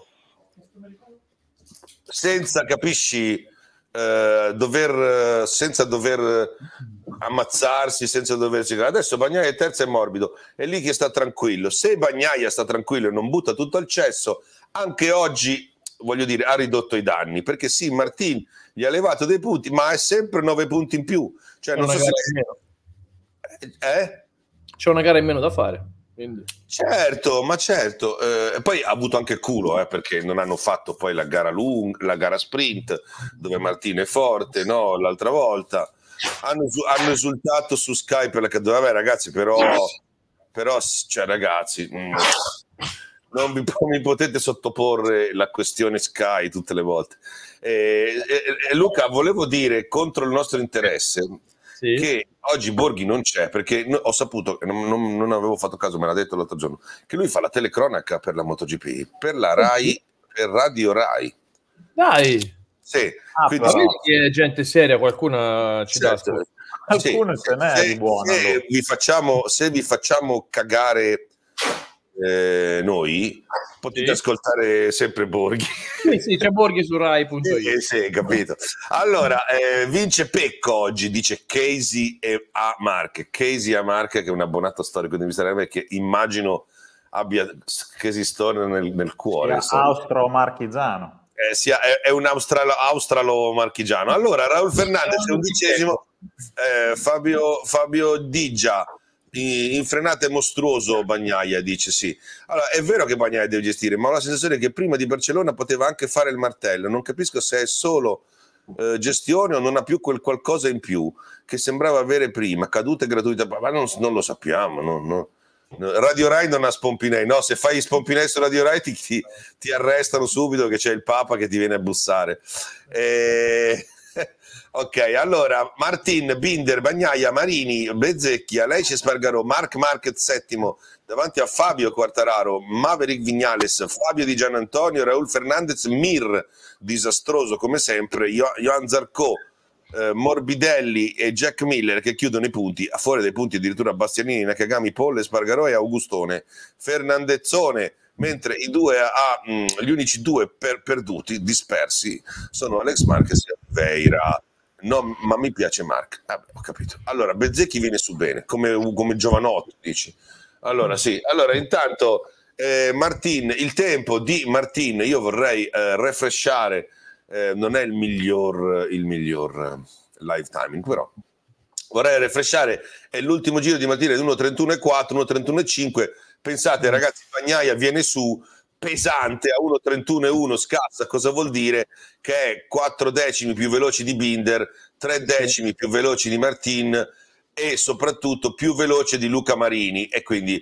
senza, capisci, eh, dover, senza dover ammazzarsi, senza doversi. Adesso Bagnaia è terzo e morbido, è lì che sta tranquillo. Se Bagnaia sta tranquillo e non butta tutto al cesso, anche oggi, voglio dire, ha ridotto i danni, perché sì, Martin gli ha levato dei punti, ma è sempre nove punti in più. Cioè, non so se... eh? C'è una gara in meno da fare. Quindi. Certo, ma certo. E eh, poi ha avuto anche culo, eh, perché non hanno fatto poi la gara lunga, la gara sprint, dove Martin è forte, no? L'altra volta. Hanno, hanno esultato su Skype perché vabbè ragazzi però però cioè ragazzi mh, non vi, mi potete sottoporre la questione Sky tutte le volte e, e, e Luca volevo dire contro il nostro interesse sì. Che oggi Borghi non c'è perché ho saputo non, non, non avevo fatto caso, me l'ha detto l'altro giorno che lui fa la telecronaca per la MotoGP per la Rai, per Radio Rai. Dai. Sì, ah, quindi che è gente seria, qualcuno ci certo. dà Qualcuno sì, ce n'è se, di buono. se Allora. vi facciamo, se vi facciamo cagare eh, noi, potete Sì. ascoltare sempre Borghi. Sì, sì, c'è Borghi su Rai punto it. Sì, sì, capito. Allora, eh, vince Pecco oggi, dice Casey e A. Marche. Casey A. Marche, che è un abbonato storico di Mister M, che immagino abbia Casey Store nel, nel cuore. Sia austro-marchigiano. Eh, sia, è, è un australo, australo marchigiano. Allora, Raul Fernandez è undicesimo, eh, Fabio, Fabio Digia, infrenato e mostruoso Bagnaia, dice sì. Allora, è vero che Bagnaia deve gestire, ma ho la sensazione che prima di Barcellona poteva anche fare il martello. Non capisco se è solo eh, gestione o non ha più quel qualcosa in più che sembrava avere prima, cadute gratuite, ma non, non lo sappiamo, no, no. Radio Rai non ha Spompinei, no, se fai Spompinei su Radio Rai ti, ti, ti arrestano subito che c'è il Papa che ti viene a bussare. E... ok, allora Martin, Binder, Bagnaia, Marini, Bezzecchi, Aleix Spargarò, Marc Marquez settimo davanti a Fabio Quartararo, Maverick Viñales, Fabio Di Gianantonio, Raul Fernandez, Mir disastroso come sempre, Johan Zarco, Uh, Morbidelli e Jack Miller che chiudono i punti, a fuori dei punti addirittura Bastianini, Nakagami, Polle, Spargarò e Augustone, Fernandezzone, mentre i due a, mh, gli unici due per, perduti, dispersi, sono Alex Marquez e Veira. No, ma mi piace Marc. Ah, ho capito. Allora, Bezzecchi viene su bene, come, come Giovanotto, dici. Allora, sì. Allora, intanto, eh, Martin, il tempo di Martin, io vorrei eh, refreshare. Eh, non è il miglior, il miglior live timing, però vorrei refreshare, è l'ultimo giro di Martina di uno trentuno e quattro, uno trentuno e cinque. Pensate, ragazzi, Bagnaia viene su pesante a uno trentuno e uno, scassa, cosa vuol dire? Che è quattro decimi più veloci di Binder, tre decimi più veloci di Martin e soprattutto più veloce di Luca Marini, e quindi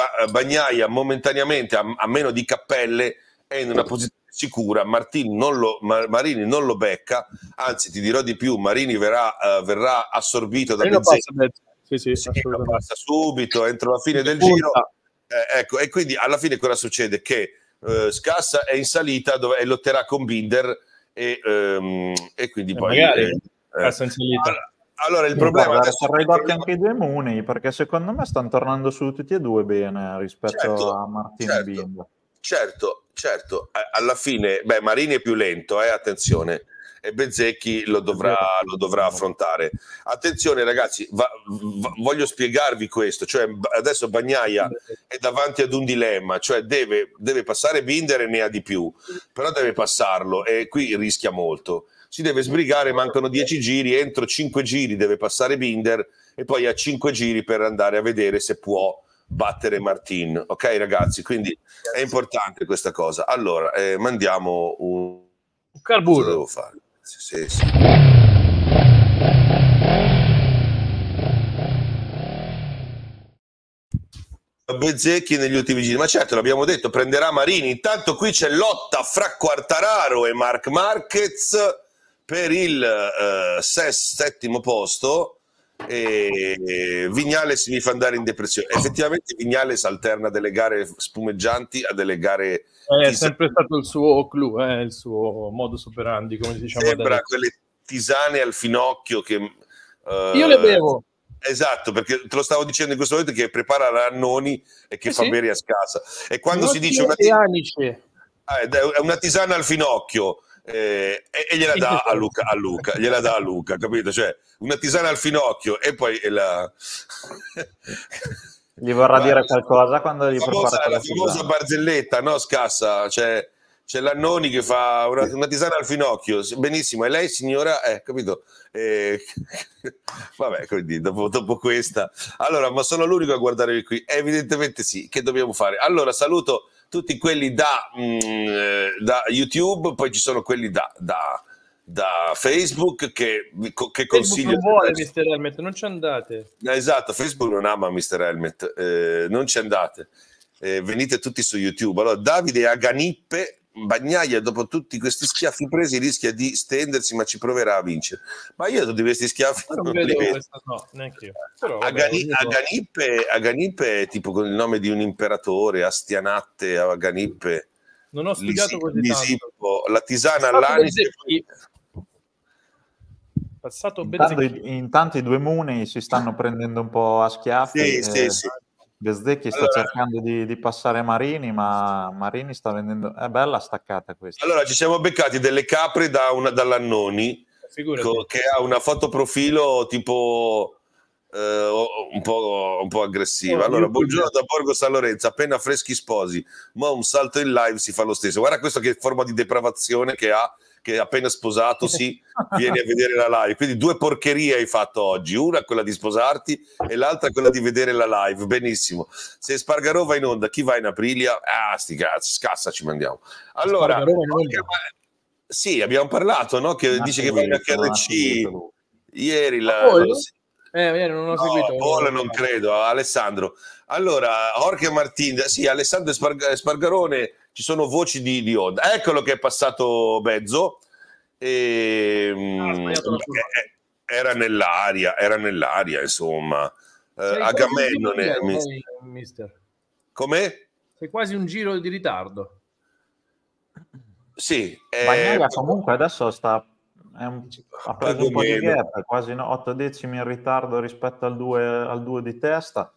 Bagnaia momentaneamente a, a meno di cappelle è in una posizione sicura. Martin non lo, Marini non lo becca, anzi ti dirò di più, Marini verrà, uh, verrà assorbito da Bezzecchi, sì, sì, sì, passa subito entro la fine del punta. giro, eh, ecco, e quindi alla fine cosa succede? Che uh, Scassa è in salita dove, e lotterà con Binder e, um, e quindi eh, poi magari eh, Scassa in salita. allora, allora il problema guarda, adesso sarei il d'occhio problema... anche i due Muni, perché secondo me stanno tornando su tutti e due bene rispetto certo, a Martin certo. e Binder. Certo, certo, alla fine, beh, Marini è più lento, eh, attenzione, e Bezzecchi lo dovrà, lo dovrà affrontare. Attenzione ragazzi, va, va, voglio spiegarvi questo, cioè adesso Bagnaia è davanti ad un dilemma, cioè deve, deve passare Binder e ne ha di più, però deve passarlo e qui rischia molto. Si deve sbrigare, mancano dieci giri, entro cinque giri deve passare Binder e poi ha cinque giri per andare a vedere se può battere Martin, ok ragazzi, quindi è importante questa cosa. Allora eh, mandiamo un, un carburo. Cosa devo fare? Sì, sì. Bezzecchi negli ultimi giri, ma certo l'abbiamo detto, prenderà Marini. Intanto qui c'è lotta fra Quartararo e Marc Marquez per il uh, ses, settimo posto. E Viñales mi fa andare in depressione. Effettivamente Viñales alterna delle gare spumeggianti a delle gare è sempre stato il suo clou, eh, il suo modus operandi, come diciamo sembra adesso. Quelle tisane al finocchio che uh, io le bevo, esatto, perché te lo stavo dicendo in questo momento, che prepara Rannoni e che eh fa sì. bere a scassa, e quando no, si dice una, tis- anici. ah, è una tisana al finocchio eh, e, e gliela dà a Luca, a Luca, gliela dà a Luca, capito? Cioè una tisana al finocchio e poi la... gli vorrà Ma, dire qualcosa quando gli famosa, prepara la famosa barzelletta, no Scassa? Cioè, c'è l'Annoni che fa una, una tisana al finocchio, benissimo, e lei signora, eh, capito? Eh, vabbè, quindi dopo, dopo questa, allora, ma sono l'unico a guardare qui? Evidentemente sì, che dobbiamo fare? Allora, saluto tutti quelli da, mh, da YouTube, poi ci sono quelli da, da, da Facebook che, che consiglio. Facebook non vuole mister Helmet, non ci andate. Esatto, Facebook non ama mister Helmet, eh, non ci andate, eh, venite tutti su YouTube. Allora, Davide Aganippe, Bagnaia dopo tutti questi schiaffi presi rischia di stendersi, ma ci proverà a vincere. Ma io tutti questi schiaffi non, non vedo li vedo. Questa, no, neanche io. Però, vabbè, Agani, Aganippe, Aganippe è tipo con il nome di un imperatore, Astianatte, Aganippe. Non ho studiato Lisi, così Lisippo, tanto. la tisana all'anima. passato Intanto, Bezzecchi. i- intanto i due Muni si stanno prendendo un po' a schiaffi. Sì, eh, sì, sì. Bezzecchi sta Allora- cercando di, di passare Marini, ma Marini sta vendendo... È bella staccata questa. Allora, ci siamo beccati delle capre da una, dall'Annoni, Figurati. co- che ha una fotoprofilo tipo eh, un, po', un po' aggressiva. Oh, Allora, YouTube. buongiorno da Borgo San Lorenzo, appena freschi sposi, ma un salto in live si fa lo stesso. Guarda questo che forma di depravazione che ha, che appena sposato si viene a vedere la live. Quindi due porcherie hai fatto oggi, una quella di sposarti e l'altra quella di vedere la live. Benissimo. Se Spargarò va in onda, chi va in Aprilia? Ah, sti cazzi, scassa ci mandiamo. Allora, Spargarò in onda. sì, abbiamo parlato, no? Che Non ha dice che va in seguito, non ha H R C seguito lui. ieri. La, Paul? lo- Eh, ieri non ho no, seguito. Paul non credo, Alessandro. Allora, Jorge Martin, sì, Alessandro Sparg- Spargarone, ci sono voci di, di onda. Eccolo che è passato mezzo. E, Ah, ha sbagliato la curva. eh, era nell'aria, era nell'aria, insomma. Eh, Sei quasi Agamennone. un giro mi- di ritardo, mister. Com'è? Sei quasi un giro di ritardo. Sì. eh, Bagnaia comunque adesso sta... è un- ha preso un po' di Pagomeno. gap, quasi otto decimi in ritardo rispetto al due, al due di testa.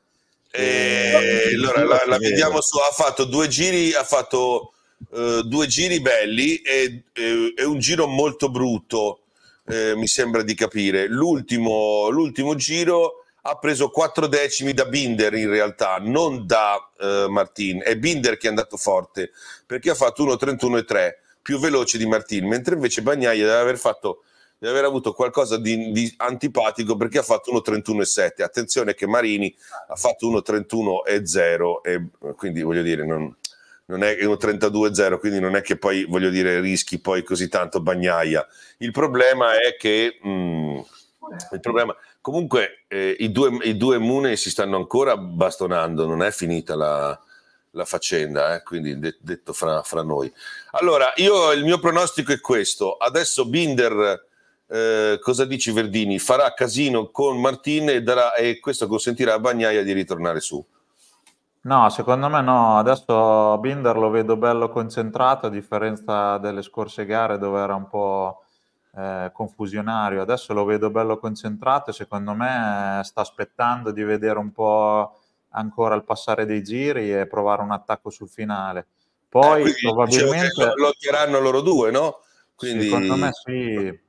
E Eh, allora la, si la vede. vediamo su, ha fatto due giri, ha fatto eh, due giri belli e, e- e un giro molto brutto, eh, mi sembra di capire. L'ultimo, l'ultimo giro ha preso quattro decimi da Binder in realtà, non da eh, Martin. È Binder che è andato forte perché ha fatto uno trentuno e tre, più veloce di Martin, mentre invece Bagnaia deve aver fatto deve aver avuto qualcosa di, di antipatico perché ha fatto uno trentuno e sette. Attenzione che Marini ha fatto uno trentuno e zero e quindi voglio dire non, non è uno trentadue e zero, quindi non è che poi voglio dire rischi poi così tanto Bagnaia. Il problema è che mh, il problema comunque eh, i due, i due Mune si stanno ancora bastonando, non è finita la, la faccenda, eh? Quindi de- detto fra, fra noi. Allora, io il mio pronostico è questo. Adesso Binder, eh, cosa dici Verdini? Farà casino con Martin e, darà, e questo consentirà a Bagnaia di ritornare su. No, secondo me no. Adesso Binder lo vedo bello concentrato, a differenza delle scorse gare dove era un po' eh, confusionario. Adesso lo vedo bello concentrato e secondo me eh, sta aspettando di vedere un po' ancora il passare dei giri e provare un attacco sul finale. Poi Eh, quindi probabilmente, dicevo che lotteranno loro due, no? Quindi secondo me sì,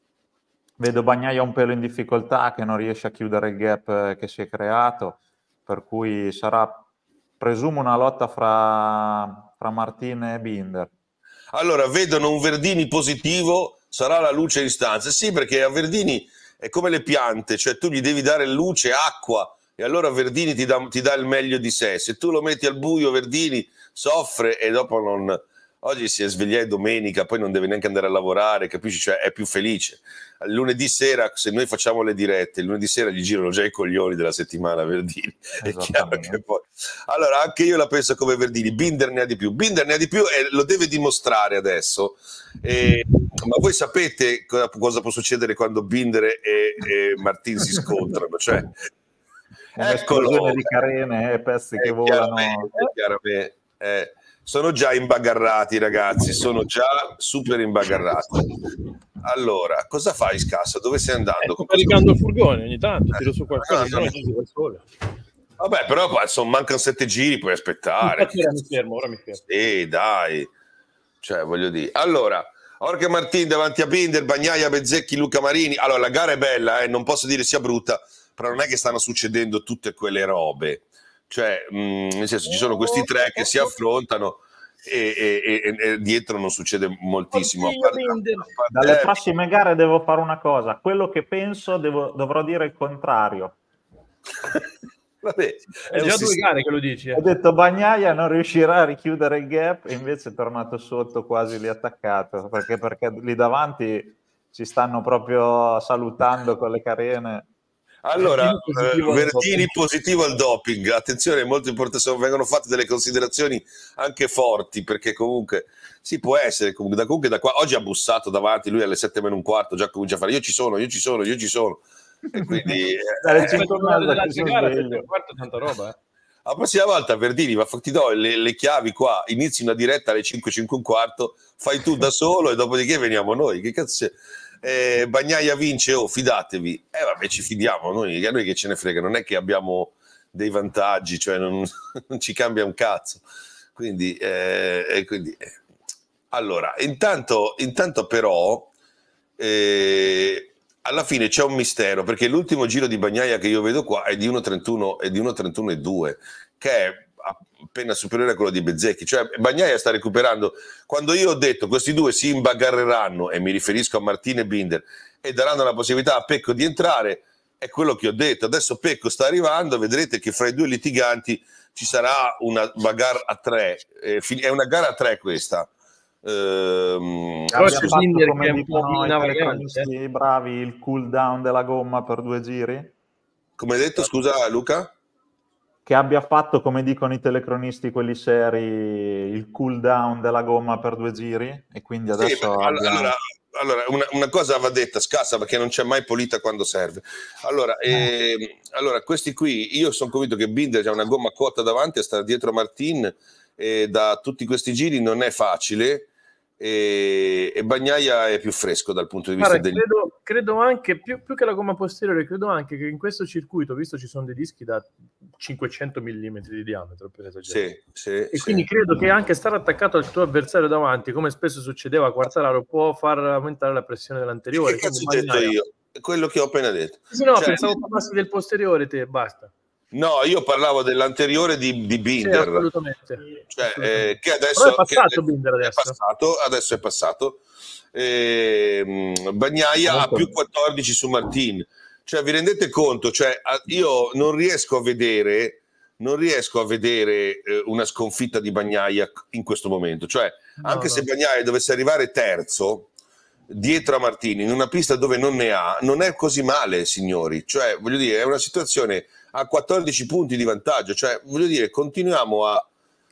vedo Bagnaia un pelo in difficoltà, che non riesce a chiudere il gap eh, che si è creato, per cui sarà, presumo, una lotta fra, fra Martin e Binder. allora vedono un Verdini positivo, sarà la luce in stanza. Sì, perché a Verdini è come le piante, cioè tu gli devi dare luce, acqua, e allora Verdini ti dà, ti dà il meglio di sé. Se tu lo metti al buio, Verdini soffre e dopo non... Oggi si è svegliato domenica, poi non deve neanche andare a lavorare, capisci? Cioè è più felice. Lunedì sera, se noi facciamo le dirette, lunedì sera gli girano già i coglioni della settimana Verdini. È chiaro che poi... Allora, anche io la penso come Verdini, Binder ne ha di più. Binder ne ha di più e lo deve dimostrare adesso. E... Ma voi sapete cosa, cosa può succedere quando Binder e, e Martin si scontrano? Cioè, un'esplosione di carene e pezzi eh, che volano. Chiaramente, chiaramente. Eh, sono già imbagarrati, ragazzi, sono già super imbagarrati. Allora, cosa fai, Scassa? Dove sei andando? Sto caricando il furgone ogni tanto, tiro su qualcosa, no, se no no. ci si va solo. Vabbè, però insomma, mancano sette giri, puoi aspettare. Infatti ora mi fermo, ora mi fermo. Sì, dai. Cioè, voglio dire. Allora, Jorge Martin davanti a Binder, Bagnaia, Bezzecchi, Luca Marini. Allora, la gara è bella, eh, non posso dire sia brutta, però non è che stanno succedendo tutte quelle robe. Cioè, mh, nel senso, ci sono questi tre che si affrontano e, e, e, e dietro non succede moltissimo. A parte, a parte, Dalle prossime gare devo fare una cosa, quello che penso devo, dovrò dire il contrario. Vabbè, è già due gare che lo dici. Eh. Ho detto Bagnaia non riuscirà a richiudere il gap e invece è tornato sotto quasi lì attaccato, perché, perché lì davanti ci stanno proprio salutando con le carene. Allora, positivo eh, Verdini positivo al doping, attenzione, è molto importante, vengono fatte delle considerazioni anche forti, perché comunque si può essere, comunque da, comunque da qua, oggi ha bussato davanti, lui alle sette meno un quarto già comincia a fare io ci sono, io ci sono, io ci sono, e quindi... Dalle eh, cinque e mezza che sono gara, sveglio. quarto, tanta roba, eh. La prossima volta Verdini, ma ti do le, le chiavi qua, inizi una diretta alle cinque, cinque e un quarto, fai tu da solo e dopodiché veniamo noi, che cazzo c'è? eh, Bagnaia vince, oh, fidatevi. Eh vabbè, ci fidiamo, noi, a noi che ce ne frega, non è che abbiamo dei vantaggi, cioè non, non ci cambia un cazzo. Quindi, eh, quindi eh. allora, intanto, intanto però eh, alla fine c'è un mistero, perché l'ultimo giro di Bagnaia che io vedo qua è di uno trentuno e di uno trentuno e due, che è appena superiore a quello di Bezzecchi. Cioè Bagnaia sta recuperando. Quando io ho detto questi due si imbaggarreranno, e mi riferisco a Martin e Binder, e daranno la possibilità a Pecco di entrare, è quello che ho detto. Adesso Pecco sta arrivando, vedrete che fra i due litiganti ci sarà una bagarre a tre, eh, è una gara a tre questa. Ehm, Abbia fatto, Binder come che è un po' dicono i inavagante. telecronisti bravi, il cool down della gomma per due giri? come hai detto, scusa Luca? Che abbia fatto, come dicono i telecronisti quelli seri, il cool down della gomma per due giri, e quindi adesso sì, beh, abbia... allora, allora una, una cosa va detta, scassa, perché non c'è mai pulita quando serve. Allora, eh, allora questi qui, io sono convinto che Binder ha una gomma cotta davanti a stare dietro Martin, e da tutti questi giri non è facile, e, e Bagnaia è più fresco dal punto di vista Guarda, del... credo, credo anche, più, più che la gomma posteriore, credo anche che in questo circuito, visto ci sono dei dischi da cinquecento millimetri di diametro, per esagerare, Sì, sì, e sì. quindi credo che anche stare attaccato al tuo avversario davanti, come spesso succedeva a Quartararo, può far aumentare la pressione dell'anteriore. Che cazzo ho Quindi detto Bagnaia... io? È quello che ho appena detto. Sì, no, Cioè, pensavo parlassi del posteriore te, basta. no, io parlavo dell'anteriore di, di Binder. Sì, assolutamente. Cioè, assolutamente. eh, che adesso Però è passato che Binder è adesso. passato, adesso è passato. Eh, Bagnaia ha Comunque- più quattordici su Martin. Cioè, vi rendete conto? Cioè, io non riesco a vedere, non riesco a vedere eh, una sconfitta di Bagnaia in questo momento. Cioè, No, anche no. se Bagnaia dovesse arrivare terzo dietro a Martini in una pista dove non ne ha, non è così male, signori. Cioè, voglio dire, è una situazione a quattordici punti di vantaggio. Cioè, voglio dire, continuiamo a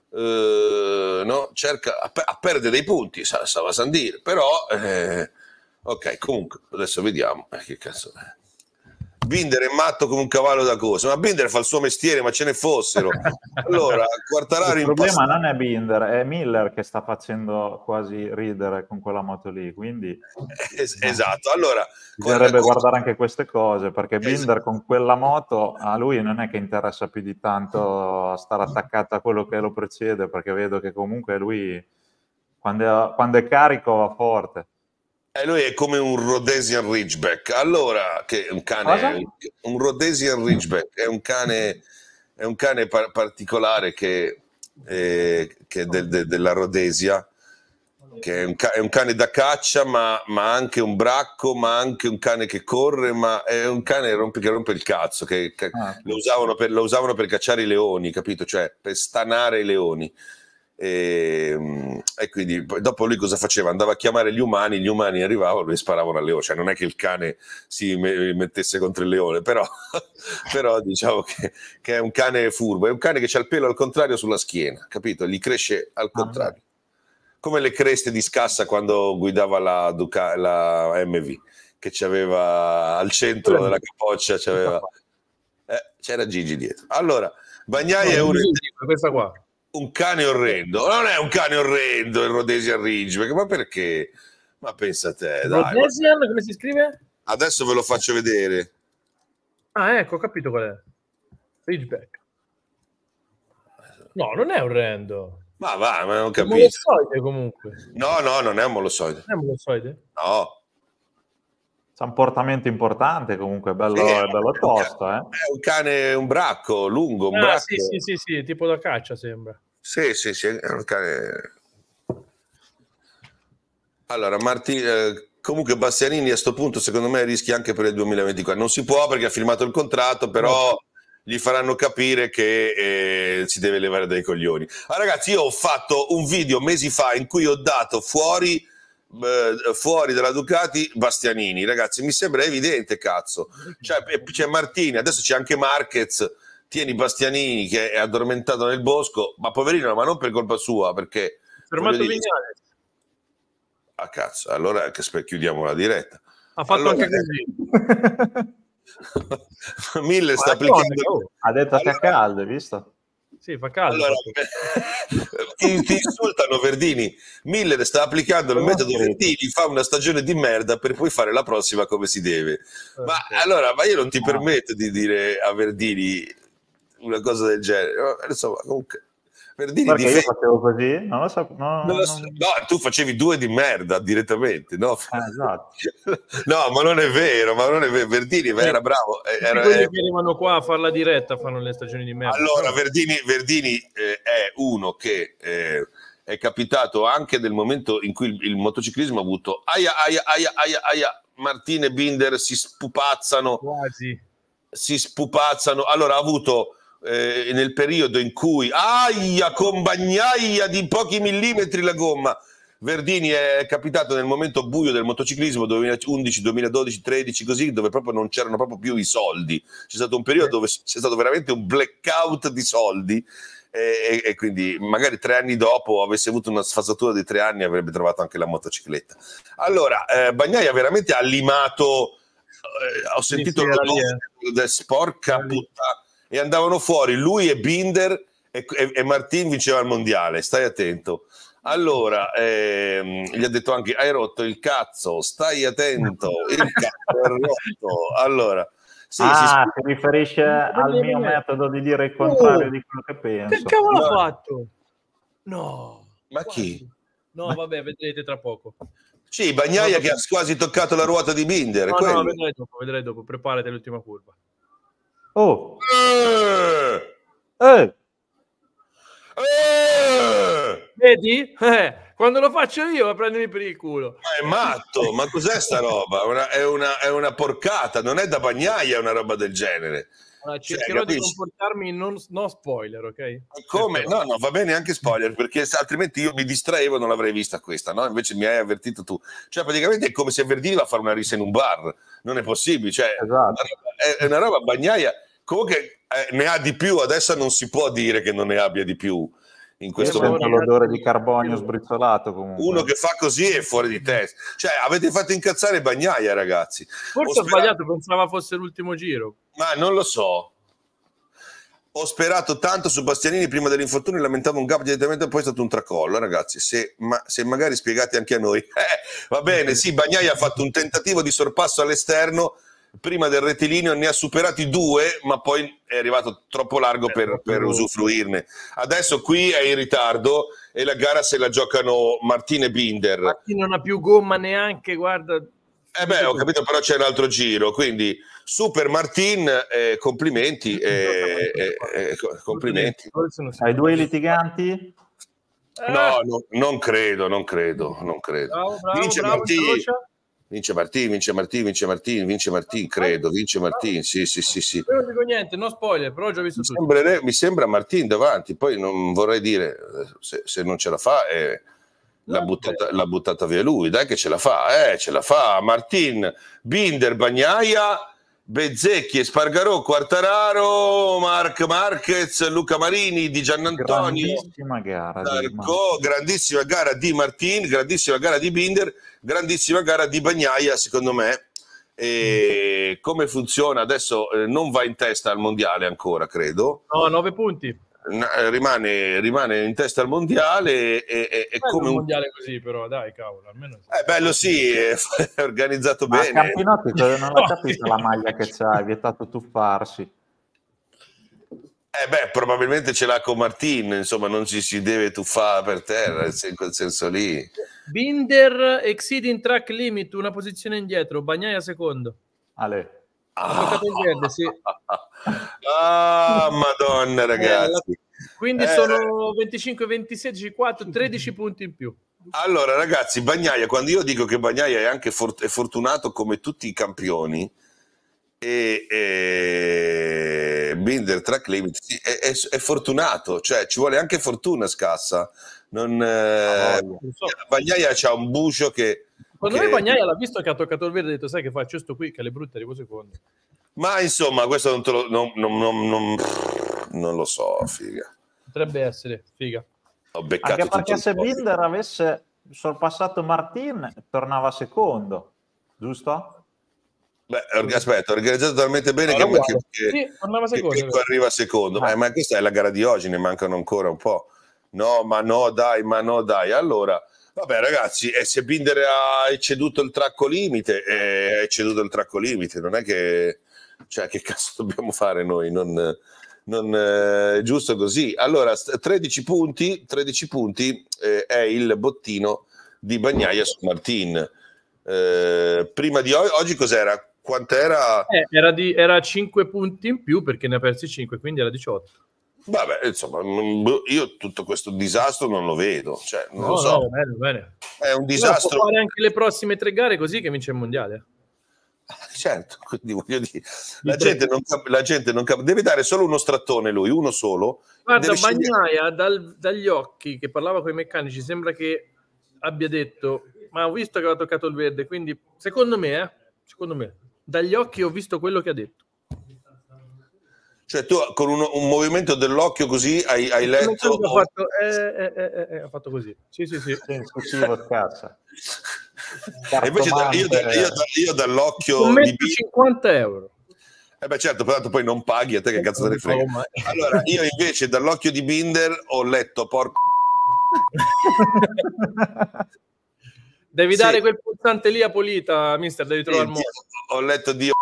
Uh, no, cerca a, a perdere dei punti, sa, sa a dire, però eh, ok, comunque adesso vediamo eh, che cazzo è. Binder è matto come un cavallo da corsa, ma Binder fa il suo mestiere, ma ce ne fossero. Allora, Quartararo il in problema passato... non è Binder, è Miller che sta facendo quasi ridere con quella moto lì, quindi es- esatto, allora bisognerebbe guardare anche queste cose, perché Binder esatto. con quella moto a lui non è che interessa più di tanto stare attaccato a quello che lo precede, perché vedo che comunque lui quando è, quando è carico va forte. E lui è come un Rhodesian Ridgeback. Allora, che è un cane, Cosa? un Rhodesian Ridgeback è un cane, è un cane par- particolare che, eh, che è del- de- della Rhodesia, che è un, ca- è un cane da caccia, ma, ma anche un bracco, ma anche un cane che corre, ma è un cane che rompe, che rompe il cazzo, che, che Ah, lo, usavano per, lo usavano per cacciare i leoni, capito? Cioè, per stanare i leoni. E, e quindi poi dopo lui cosa faceva? Andava a chiamare gli umani, gli umani arrivavano e sparavano al leone. Cioè non è che il cane si me- mettesse contro il leone, però, però diciamo che, che è un cane furbo, è un cane che c'ha il pelo al contrario sulla schiena, capito? Gli cresce al contrario, come le creste di Scassa quando guidava la, Duca- la M V, che c'aveva al centro della capoccia c'aveva, eh, c'era Gigi dietro. Allora Bagnaia è uno questa qua. un cane orrendo, non è un cane orrendo il Rhodesian Ridgeback, ma perché? Ma pensa a te, dai. Rhodesian, come si scrive? Adesso ve lo faccio vedere. Ah, ecco, ho capito qual è. Ridgeback. No, non è orrendo. Ma va, ma non È un capisco. molossoide comunque. No, no, non è un molossoide. È un molossoide? No. C'ha un portamento importante comunque, bello, Sì, è bello è un tosto, cane- eh? È un cane, un bracco lungo, un Ah, bracco. sì, sì, sì, sì, tipo da caccia sembra. Sì, sì, sì, è un cane. Allora, Marti, eh, comunque Bastianini a sto punto secondo me rischia anche per il duemilaventiquattro. Non si può perché ha firmato il contratto, però gli faranno capire che eh, si deve levare dai coglioni. Ah, ragazzi, io ho fatto un video mesi fa in cui ho dato fuori, eh, fuori dalla Ducati Bastianini. Ragazzi, mi sembra evidente, cazzo. Cioè, c'è Martini, adesso c'è anche Marquez. Tieni Bastianini che è addormentato nel bosco, ma poverino, ma non per colpa sua, perché Fermato voglio dire- Vignales. Ah cazzo, allora che spe- chiudiamo la diretta. Ha fatto Allora, anche così. Mille sta Ma applicando. no, Ha detto che Allora- è caldo, hai visto? Sì, fa caldo. Allora, fa ti, ti insultano Verdini. Miller sta applicando il metodo Verdini, fa una stagione di merda per poi fare la prossima come si deve. Ma allora, ma io non ti permetto di dire a Verdini una cosa del genere. Insomma, comunque Verdini perché difende... io facevo così? Non lo so. No, non lo so. non... No, tu facevi due di merda direttamente, no? Ah, esatto. No, ma non è vero, ma non è vero. Verdini era bravo. Era, quelli era... che arrivano qua a fare la diretta fanno le stagioni di merda. Allora, Verdini, Verdini eh, è uno che eh, è capitato anche nel momento in cui il, il motociclismo ha avuto aia, aia, aia, aia, aia, Martin e Binder si spupazzano, quasi. si spupazzano. Allora ha avuto eh, nel periodo in cui aia, con bagnaia di pochi millimetri la gomma. Verdini è capitato nel momento buio del motociclismo duemilaundici, duemiladodici, tredici così, dove proprio non c'erano proprio più i soldi. C'è stato un periodo dove c'è stato veramente un blackout di soldi e, e quindi magari tre anni dopo avesse avuto una sfasatura di tre anni avrebbe trovato anche la motocicletta. Allora, eh, Bagnaia veramente ha limato, eh, ho sentito l'odore del sporca puttana, e andavano fuori lui e Binder e, e, e Martin vinceva il mondiale, stai attento. Allora, ehm, gli ha detto anche, hai rotto il cazzo, stai attento, il cazzo è rotto. Allora, sì, ah, si, si riferisce al mio metodo di dire il contrario oh, di quello che penso. Che cavolo no. ha fatto? No. Ma quasi. chi? No, Ma... vabbè, vedrete tra poco. Sì, Bagnaia no, che ha quasi toccato la ruota di Binder. No, quello. no, vedrai dopo, vedrai dopo. Preparati all'ultima curva. Oh. Eh! Eh! Eh! Vedi? Eh, quando lo faccio io a prendermi per il culo. Ma è matto, ma cos'è sta roba? Una, è, una, è una porcata, non è da Bagnaia una roba del genere. Allora, cercherò cioè, di comportarmi non, non spoiler, ok? Come? No, no, va bene anche spoiler, perché altrimenti io mi distraevo e non l'avrei vista questa, no? Invece mi hai avvertito tu. Cioè, praticamente è come se Verdini va a fare una rissa in un bar. Non è possibile, cioè, esatto. è, è una roba Bagnaia. Comunque eh, ne ha di più, adesso non si può dire che non ne abbia di più. In questo Io sento l'odore di carbonio sbriciolato comunque. Uno che fa così è fuori di testa. Cioè, avete fatto incazzare Bagnaia, ragazzi. Forse ho sbagliato, pensava fosse l'ultimo giro. Ma non lo so. Ho sperato tanto su Bastianini prima dell'infortunio, lamentavo un gap direttamente, poi è stato un tracollo, ragazzi. Se, ma, se magari spiegate anche a noi. Eh, va bene, sì, Bagnaia ha fatto un tentativo di sorpasso all'esterno prima del rettilineo, ne ha superati due, ma poi è arrivato troppo largo per, per usufruirne. Adesso qui è in ritardo e la gara se la giocano Martin e Binder. Martin non ha più gomma neanche, guarda. Eh beh, ho capito, però c'è un altro giro, quindi super Martin, eh, complimenti, eh, eh, eh, complimenti. Hai due litiganti? No, no, non credo, non credo, non credo. Bravo, bravo, vince bravo, Martin, Cialocia. vince Martin, vince Martin, vince Martin, vince Martin, credo, vince Martin, sì, sì, sì, sì. Io non dico niente, no spoiler, però ho già visto Mi tutto. sembra, mi sembra Martin davanti, poi non vorrei dire, se, se non ce la fa, eh, l'ha, buttata, l'ha buttata via lui, dai che ce la fa, eh, ce la fa. Martin, Binder, Bagnaia, Bezzecchi, Espargarò, Quartararo, Marc Marquez, Luca Marini, Di Giannantonio. Grandissima gara. Zarco, grandissima gara di Martin, grandissima gara di Binder, grandissima gara di Bagnaia, secondo me. E come funziona adesso? Eh, non va in testa al mondiale ancora, credo. No, nove punti. Rimane, rimane in testa al mondiale e, e, e come un mondiale così, però dai, cavolo, almeno è bello, sì, è organizzato ma bene. Campinotti non ha capito la maglia che c'ha, è vietato tuffarsi. Eh beh, probabilmente ce l'ha con Martin, insomma, non ci si deve tuffare per terra, in quel senso lì. Binder exceeding track limit, una posizione indietro, Bagnaia secondo. Ale. Ha toccato il verde, sì. Ah, madonna, ragazzi. Eh, quindi eh. sono venticinque, ventisei, quattro, tredici punti in più. Allora, ragazzi, Bagnaia, quando io dico che Bagnaia è anche fort- è fortunato come tutti i campioni, e, e Binder track limit, sì, è, è, è fortunato, cioè ci vuole anche fortuna scassa. Non, eh, oh, non so. Bagnaia c'ha un bucio che quando che... me Bagnaia l'ha visto che ha toccato il verde, ha detto sai che faccio sto qui che alle brutte arrivo secondo. Ma insomma, questo non te lo non, non, non, non, non lo so, figa. Potrebbe essere, figa. Ho beccato anche perché se po'. Binder avesse sorpassato Martin tornava secondo, giusto? Beh, aspetta, organizzato talmente bene allora, che, che, sì, tornava che secondo, Pecco arriva secondo. Ah. Eh, ma questa è la gara di oggi, ne mancano ancora un po'. no, ma no, dai, ma no, dai. Allora, vabbè, ragazzi, eh, se Binder ha ecceduto il tracco limite, eh, ha ecceduto il tracco limite, non è che, cioè, che cazzo dobbiamo fare noi? Non, non è eh, giusto così. Allora, tredici punti, tredici punti eh, è il bottino di Bagnaia su Martin. Eh, prima di oggi, oggi cos'era? Quant'era? Eh, era, di, era cinque punti in più perché ne ha persi cinque, quindi era diciotto. Vabbè, insomma, io tutto questo disastro non lo vedo, cioè, non no, lo so. No, bene, bene. È un disastro. Però può fare anche le prossime tre gare così che vince il mondiale. Certo, quindi voglio dire, la gente, non cap- la gente non cap- deve dare solo uno strattone lui, uno solo. Guarda, Bagnaia dal, dagli occhi che parlava con i meccanici sembra che abbia detto, ma ho visto che aveva toccato il verde, quindi secondo me, eh, secondo me, dagli occhi ho visto quello che ha detto. Cioè tu con uno, un movimento dell'occhio così hai, hai letto... Ha fatto, eh, eh, eh, eh, ha fatto così. Sì, sì, sì. Sensitivo, scassa. E invece da, io, da, io, da, io dall'occhio di cinquanta euro. Eh beh certo, peraltro poi non paghi, a te che cazzo te ne frega. Allora, io invece dall'occhio di Binder ho letto porco... Devi sì. dare quel pulsante lì a Polita, mister, devi trovare il modo. Ho letto Dio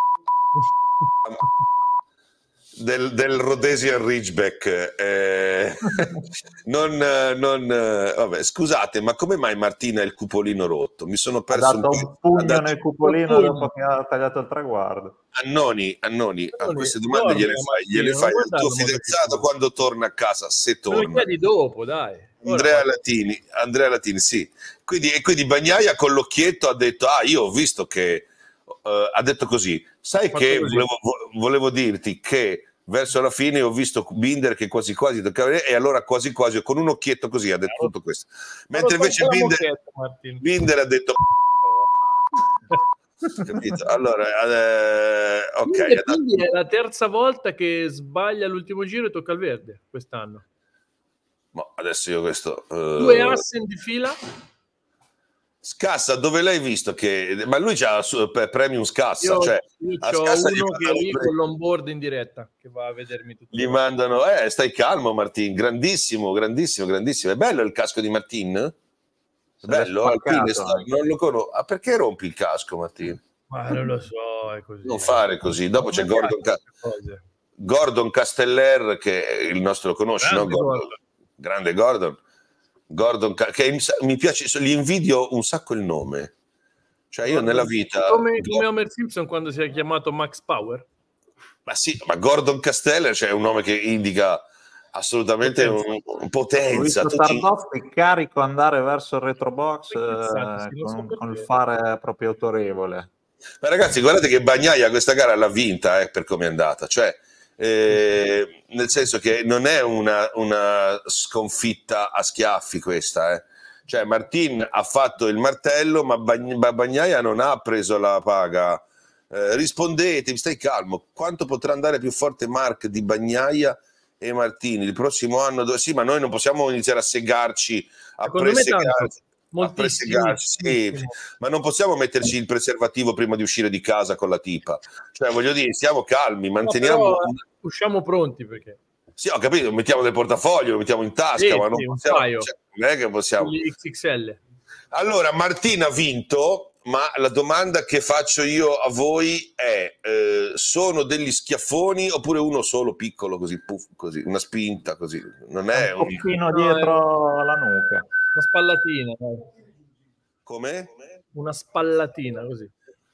del, del Rhodesian Ridgeback. Eh, non, non, vabbè, scusate, ma come mai Martina ha il cupolino rotto? Mi sono perso ha dato un, un pugno dato... nel cupolino pugno. dopo che ha tagliato il traguardo. Annoni, Annoni, a queste domande gliele fai, gliele fai al tuo fidanzato quando torna a casa, se torna. Me lo chiedi dopo, dai. Andrea Ora, Latini, Andrea Latini, sì. Quindi, e quindi Bagnaia con l'occhietto ha detto, ah, io ho visto che, uh, ha detto così, sai che così. Volevo, volevo dirti che verso la fine ho visto Binder che quasi quasi toccava, e allora quasi quasi, con un occhietto così ha detto tutto questo. Mentre invece Binder, Binder ha detto... Capito? Allora, eh, ok. Quindi, quindi è la terza volta che sbaglia l'ultimo giro e tocca il verde quest'anno. Ma adesso io questo... Uh... Due Assen di fila? Scassa, dove l'hai visto che... Ma lui c'ha su, premium Scassa, io, cioè... Io a Scassa uno che è lì con l'onboard in diretta, che va a vedermi tutto. Gli mandano... Eh, stai calmo Martin, grandissimo, grandissimo, grandissimo. È bello il casco di Martin? È bello, Alpine, non lo conosco. Ah, perché rompi il casco, Martin? Ma non lo so, è così. Non fare così. Dopo c'è Gordon, Ca... Gordon Casteller, che il nostro lo conosci, no? Gordon. Gordon. Grande Gordon. Gordon, che mi piace, gli invidio un sacco il nome. Cioè io nella vita... Come, come Homer Simpson quando si è chiamato Max Power. Ma sì, ma Gordon Casteller, cioè è un nome che indica assolutamente potenza, un, un potenza. Ho visto Tardoffy carico andare verso il retrobox eh, con, con il fare proprio autorevole. Ma ragazzi, guardate che Bagnaia questa gara l'ha vinta eh, per come è andata, cioè eh, nel senso che non è una, una sconfitta a schiaffi questa, eh. Cioè Martin ha fatto il martello, ma Bagnaia non ha preso la paga. Eh, rispondete, stai calmo, quanto potrà andare più forte Mark di Bagnaia e Martini il prossimo anno? Dove... Sì, ma noi non possiamo iniziare a segarci, a presegarci, a presegarci sì, ma non possiamo metterci il preservativo prima di uscire di casa con la tipa. Cioè, voglio dire, stiamo calmi, manteniamo... No, usciamo pronti perché... Sì, ho capito, lo mettiamo nel portafoglio, lo mettiamo in tasca, sì, ma non sì, possiamo... Cioè, non è che possiamo... X X L. Allora, Martina ha vinto... Ma la domanda che faccio io a voi è, eh, sono degli schiaffoni oppure uno solo piccolo così, puff, così una spinta così? Non è un pochino un... dietro la nuca. Una spallatina. Dai. Come? Una spallatina così.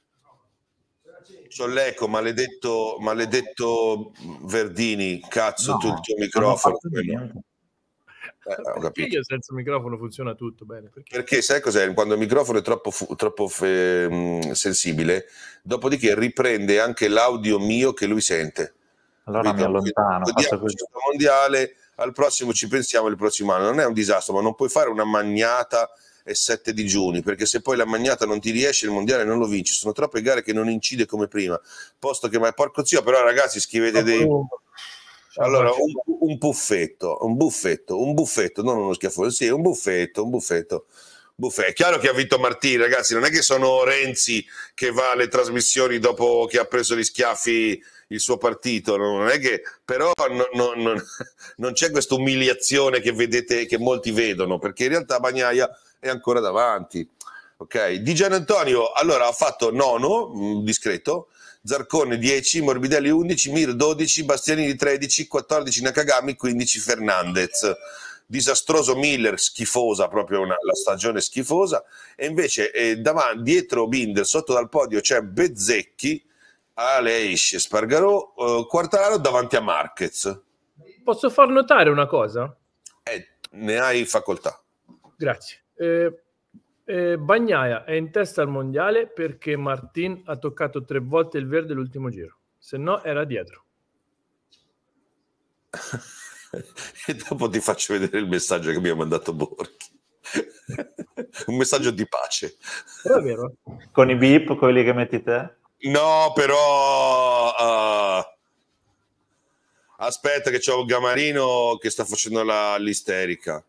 C'ho l'eco, maledetto, maledetto Verdini, cazzo, no, tu il tuo microfono. Eh, ho capito. Io senza microfono funziona tutto bene. Perché, perché sai cos'è? Quando il microfono è troppo, troppo fe, sensibile, dopodiché riprende anche l'audio mio che lui sente. Allora capito? Mi allontano. Mondiale, al prossimo ci pensiamo il prossimo anno. Non è un disastro, ma non puoi fare una magnata e sette digiuni, perché se poi la magnata non ti riesce il mondiale non lo vinci. Sono troppe gare che non incide come prima. Posto che, ma porco zio, però ragazzi scrivete dei... Allora, un, un buffetto, un buffetto, un buffetto, non uno schiaffone, sì, un buffetto, un buffetto, buffetto. È chiaro che ha vinto Martini, ragazzi, non è che sono Renzi che va alle trasmissioni dopo che ha preso gli schiaffi il suo partito, non è che però no, no, no, non c'è questa umiliazione che vedete, che molti vedono, perché in realtà Bagnaia è ancora davanti. Ok, Di Gian Antonio allora ha fatto nono, mh, discreto, Zarcone dieci, Morbidelli undici, Mir dodici, Bastianini tredici, quattordici Nakagami, quindici Fernandez. Disastroso Miller, schifosa, proprio una, la stagione schifosa, e invece eh, davanti, dietro Binder, sotto dal podio c'è Bezzecchi, Aleix, Spargarò, eh, Quartararo davanti a Marquez. Posso far notare una cosa? Eh, ne hai facoltà. Grazie. Eh, eh, Bagnaia è in testa al mondiale perché Martin ha toccato tre volte il verde l'ultimo giro, se no era dietro. E dopo ti faccio vedere il messaggio che mi ha mandato Borghi. Un messaggio di pace. Però è vero. Con i beep, quelli che metti te? No, però uh, aspetta che c'è un Gamarino che sta facendo la, l'isterica.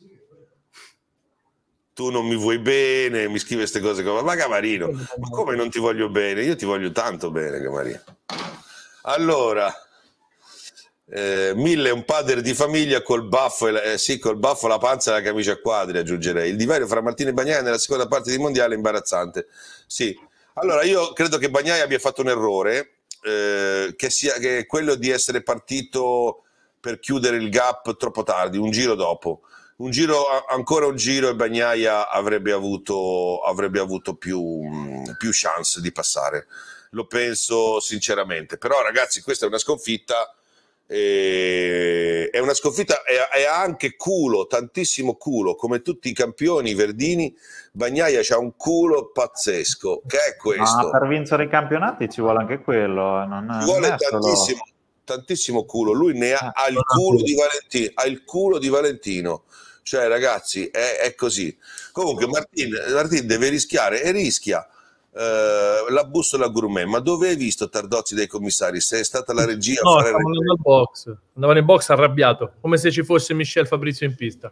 Tu non mi vuoi bene, mi scrive queste cose come, ma Gamarino, ma come non ti voglio bene? Io ti voglio tanto bene, Gamarino. Allora, eh, Mille è un padre di famiglia col baffo, e la, eh, sì, col baffo, la panza e la camicia a quadri, aggiungerei. Il divario fra Martino e Bagnaia nella seconda parte di mondiale è imbarazzante. Sì, allora io credo che Bagnaia abbia fatto un errore, eh, che sia che è quello di essere partito per chiudere il gap troppo tardi, un giro dopo. Un giro, ancora un giro e Bagnaia avrebbe avuto, avrebbe avuto più, più chance di passare. Lo penso sinceramente. Però ragazzi, questa è una sconfitta, eh, è una sconfitta e ha anche culo, tantissimo culo, come tutti i campioni verdini. Bagnaia c'ha un culo pazzesco, che è questo. Ma per vincere i campionati ci vuole anche quello. Non, ci vuole non è solo... tantissimo, tantissimo culo. Lui ne ha, ha il culo di Valentino, ha il culo di Valentino. Cioè ragazzi è, è così. Comunque Martin, Martin deve rischiare e rischia eh, la bussola gourmet. Ma dove hai visto Tardozzi dei commissari? Se è stata la regia no, a fare andando al box, andava nel box arrabbiato, come se ci fosse Michel Fabrizio in pista.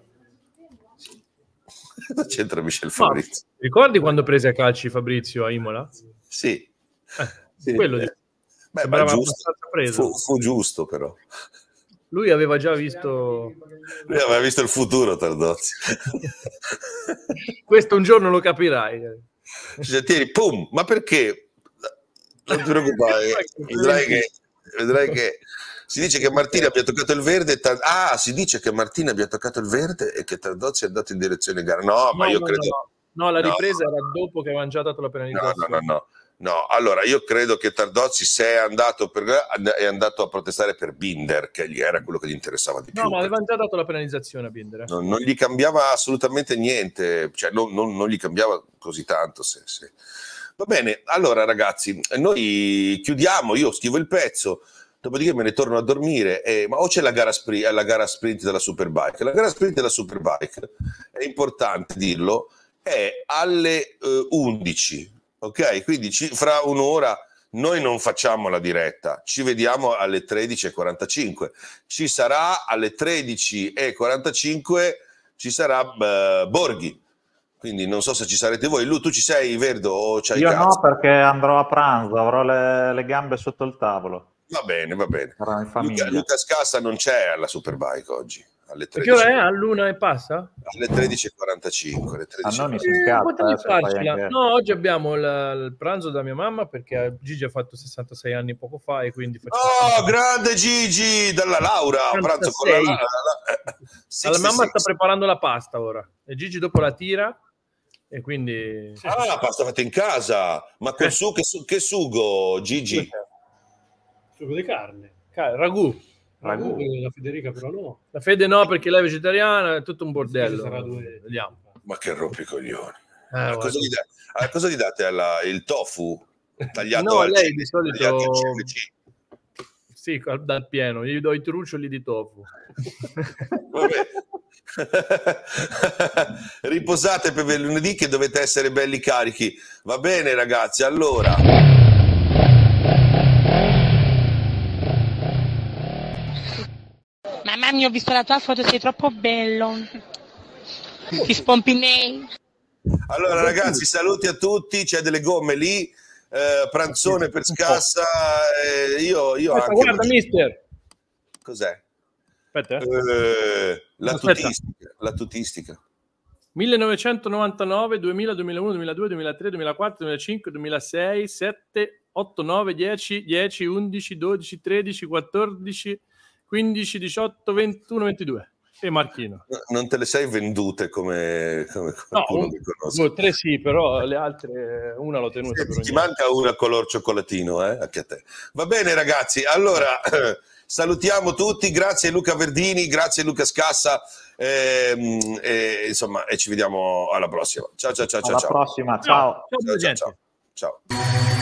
Cosa c'entra Michel Fabrizio? No, ricordi quando prese a calci Fabrizio a Imola? Sì, eh, sì. Quello di... Beh, ma giusto. Fu, fu giusto però. Lui aveva già visto... Lui aveva visto il futuro, Tardozzi. Questo un giorno lo capirai. Cioè, tieni, pum, ma perché? Non ti preoccupare, vedrai che, vedrai che si dice che Martini abbia toccato il verde. Tar... Ah, si dice che Martini abbia toccato il verde e che Tardozzi è andato in direzione gara. No, no ma io no, credo... No, no la ripresa no. Era dopo che avevano già dato la penalizzazione. No, no, no, no. No, allora io credo che Tardozzi, se è andato per, è andato a protestare per Binder, che gli era quello che gli interessava di più. No, ma avevano già dato la penalizzazione a Binder. Eh. Non, non gli cambiava assolutamente niente, cioè non, non, non gli cambiava così tanto. Se, se. Va bene, allora ragazzi, noi chiudiamo, io scrivo il pezzo, dopodiché me ne torno a dormire. E, ma o c'è la gara, sprint, la gara sprint della Superbike? La gara sprint della Superbike, è importante dirlo, è alle eh, undici. Ok, quindi ci, fra un'ora noi non facciamo la diretta, ci vediamo alle tredici e quarantacinque. Ci sarà alle tredici e quarantacinque, ci sarà uh, Borghi. Quindi non so se ci sarete voi. Lu, tu ci sei, Verdo? O c'hai Io cazzo? no, perché andrò a pranzo, avrò le, le gambe sotto il tavolo. Va bene, va bene. Luca, Luca Scassa non c'è alla Superbike oggi. Alle tredici. Che ora è? All'una e passa? Alle tredici e quarantacinque. Alle tredici ah, non si scatta, eh, anche... No, oggi abbiamo il, il pranzo da mia mamma perché Gigi ha fatto sessantasei anni poco fa e quindi facciamo... Oh, grande Gigi! Dalla Laura! Pranzo con la, la, la... Sì, la mamma sta preparando la pasta ora e Gigi dopo la tira e quindi... Ah, la pasta fatta in casa! Ma col eh. su, che, su, che sugo, Gigi? Sugo di carne. Car- ragù. Ragù, la Federica però no. La Fede no, perché lei è vegetariana, è tutto un bordello. Sarà due... Vediamo. Ma che rompicoglioni. Eh, a cosa, gli da... a cosa gli date alla... il tofu tagliato no, al lei C... di solito sì, dal pieno, gli do i truccioli di tofu. Vabbè. Riposate per il lunedì che dovete essere belli carichi. Va bene ragazzi, allora mamma mia, ho visto la tua foto, sei troppo bello. Ti spompi nei. Allora ragazzi, saluti a tutti, c'è delle gomme lì. eh, pranzone per Scassa, eh, io, io Aspetta, anche... guarda, mister. Cos'è? Aspetta, eh. Eh, la, Aspetta. tutistica, la tutistica. millenovecentonovantanove, duemila, duemilauno, duemiladue, duemilatré, duemilaquattro, duemilacinque, duemilasei, sette, otto, nove, dieci, dieci, undici, dodici, tredici, quattordici, quindici, diciotto, ventuno, ventidue. E Marchino. Non te le sei vendute come, come No, qualcuno un, che conosco. due, tre sì, però le altre una l'ho tenuta. Senti, per ti ogni manca una color cioccolatino, eh? Anche a te. Va bene ragazzi, allora eh, salutiamo tutti, grazie Luca Verdini, grazie Luca Scassa, ehm, e, insomma, e ci vediamo alla prossima. Ciao ciao ciao ciao. Alla ciao. prossima, Ciao, ciao. ciao, Ciao, ciao, gente. ciao. Ciao.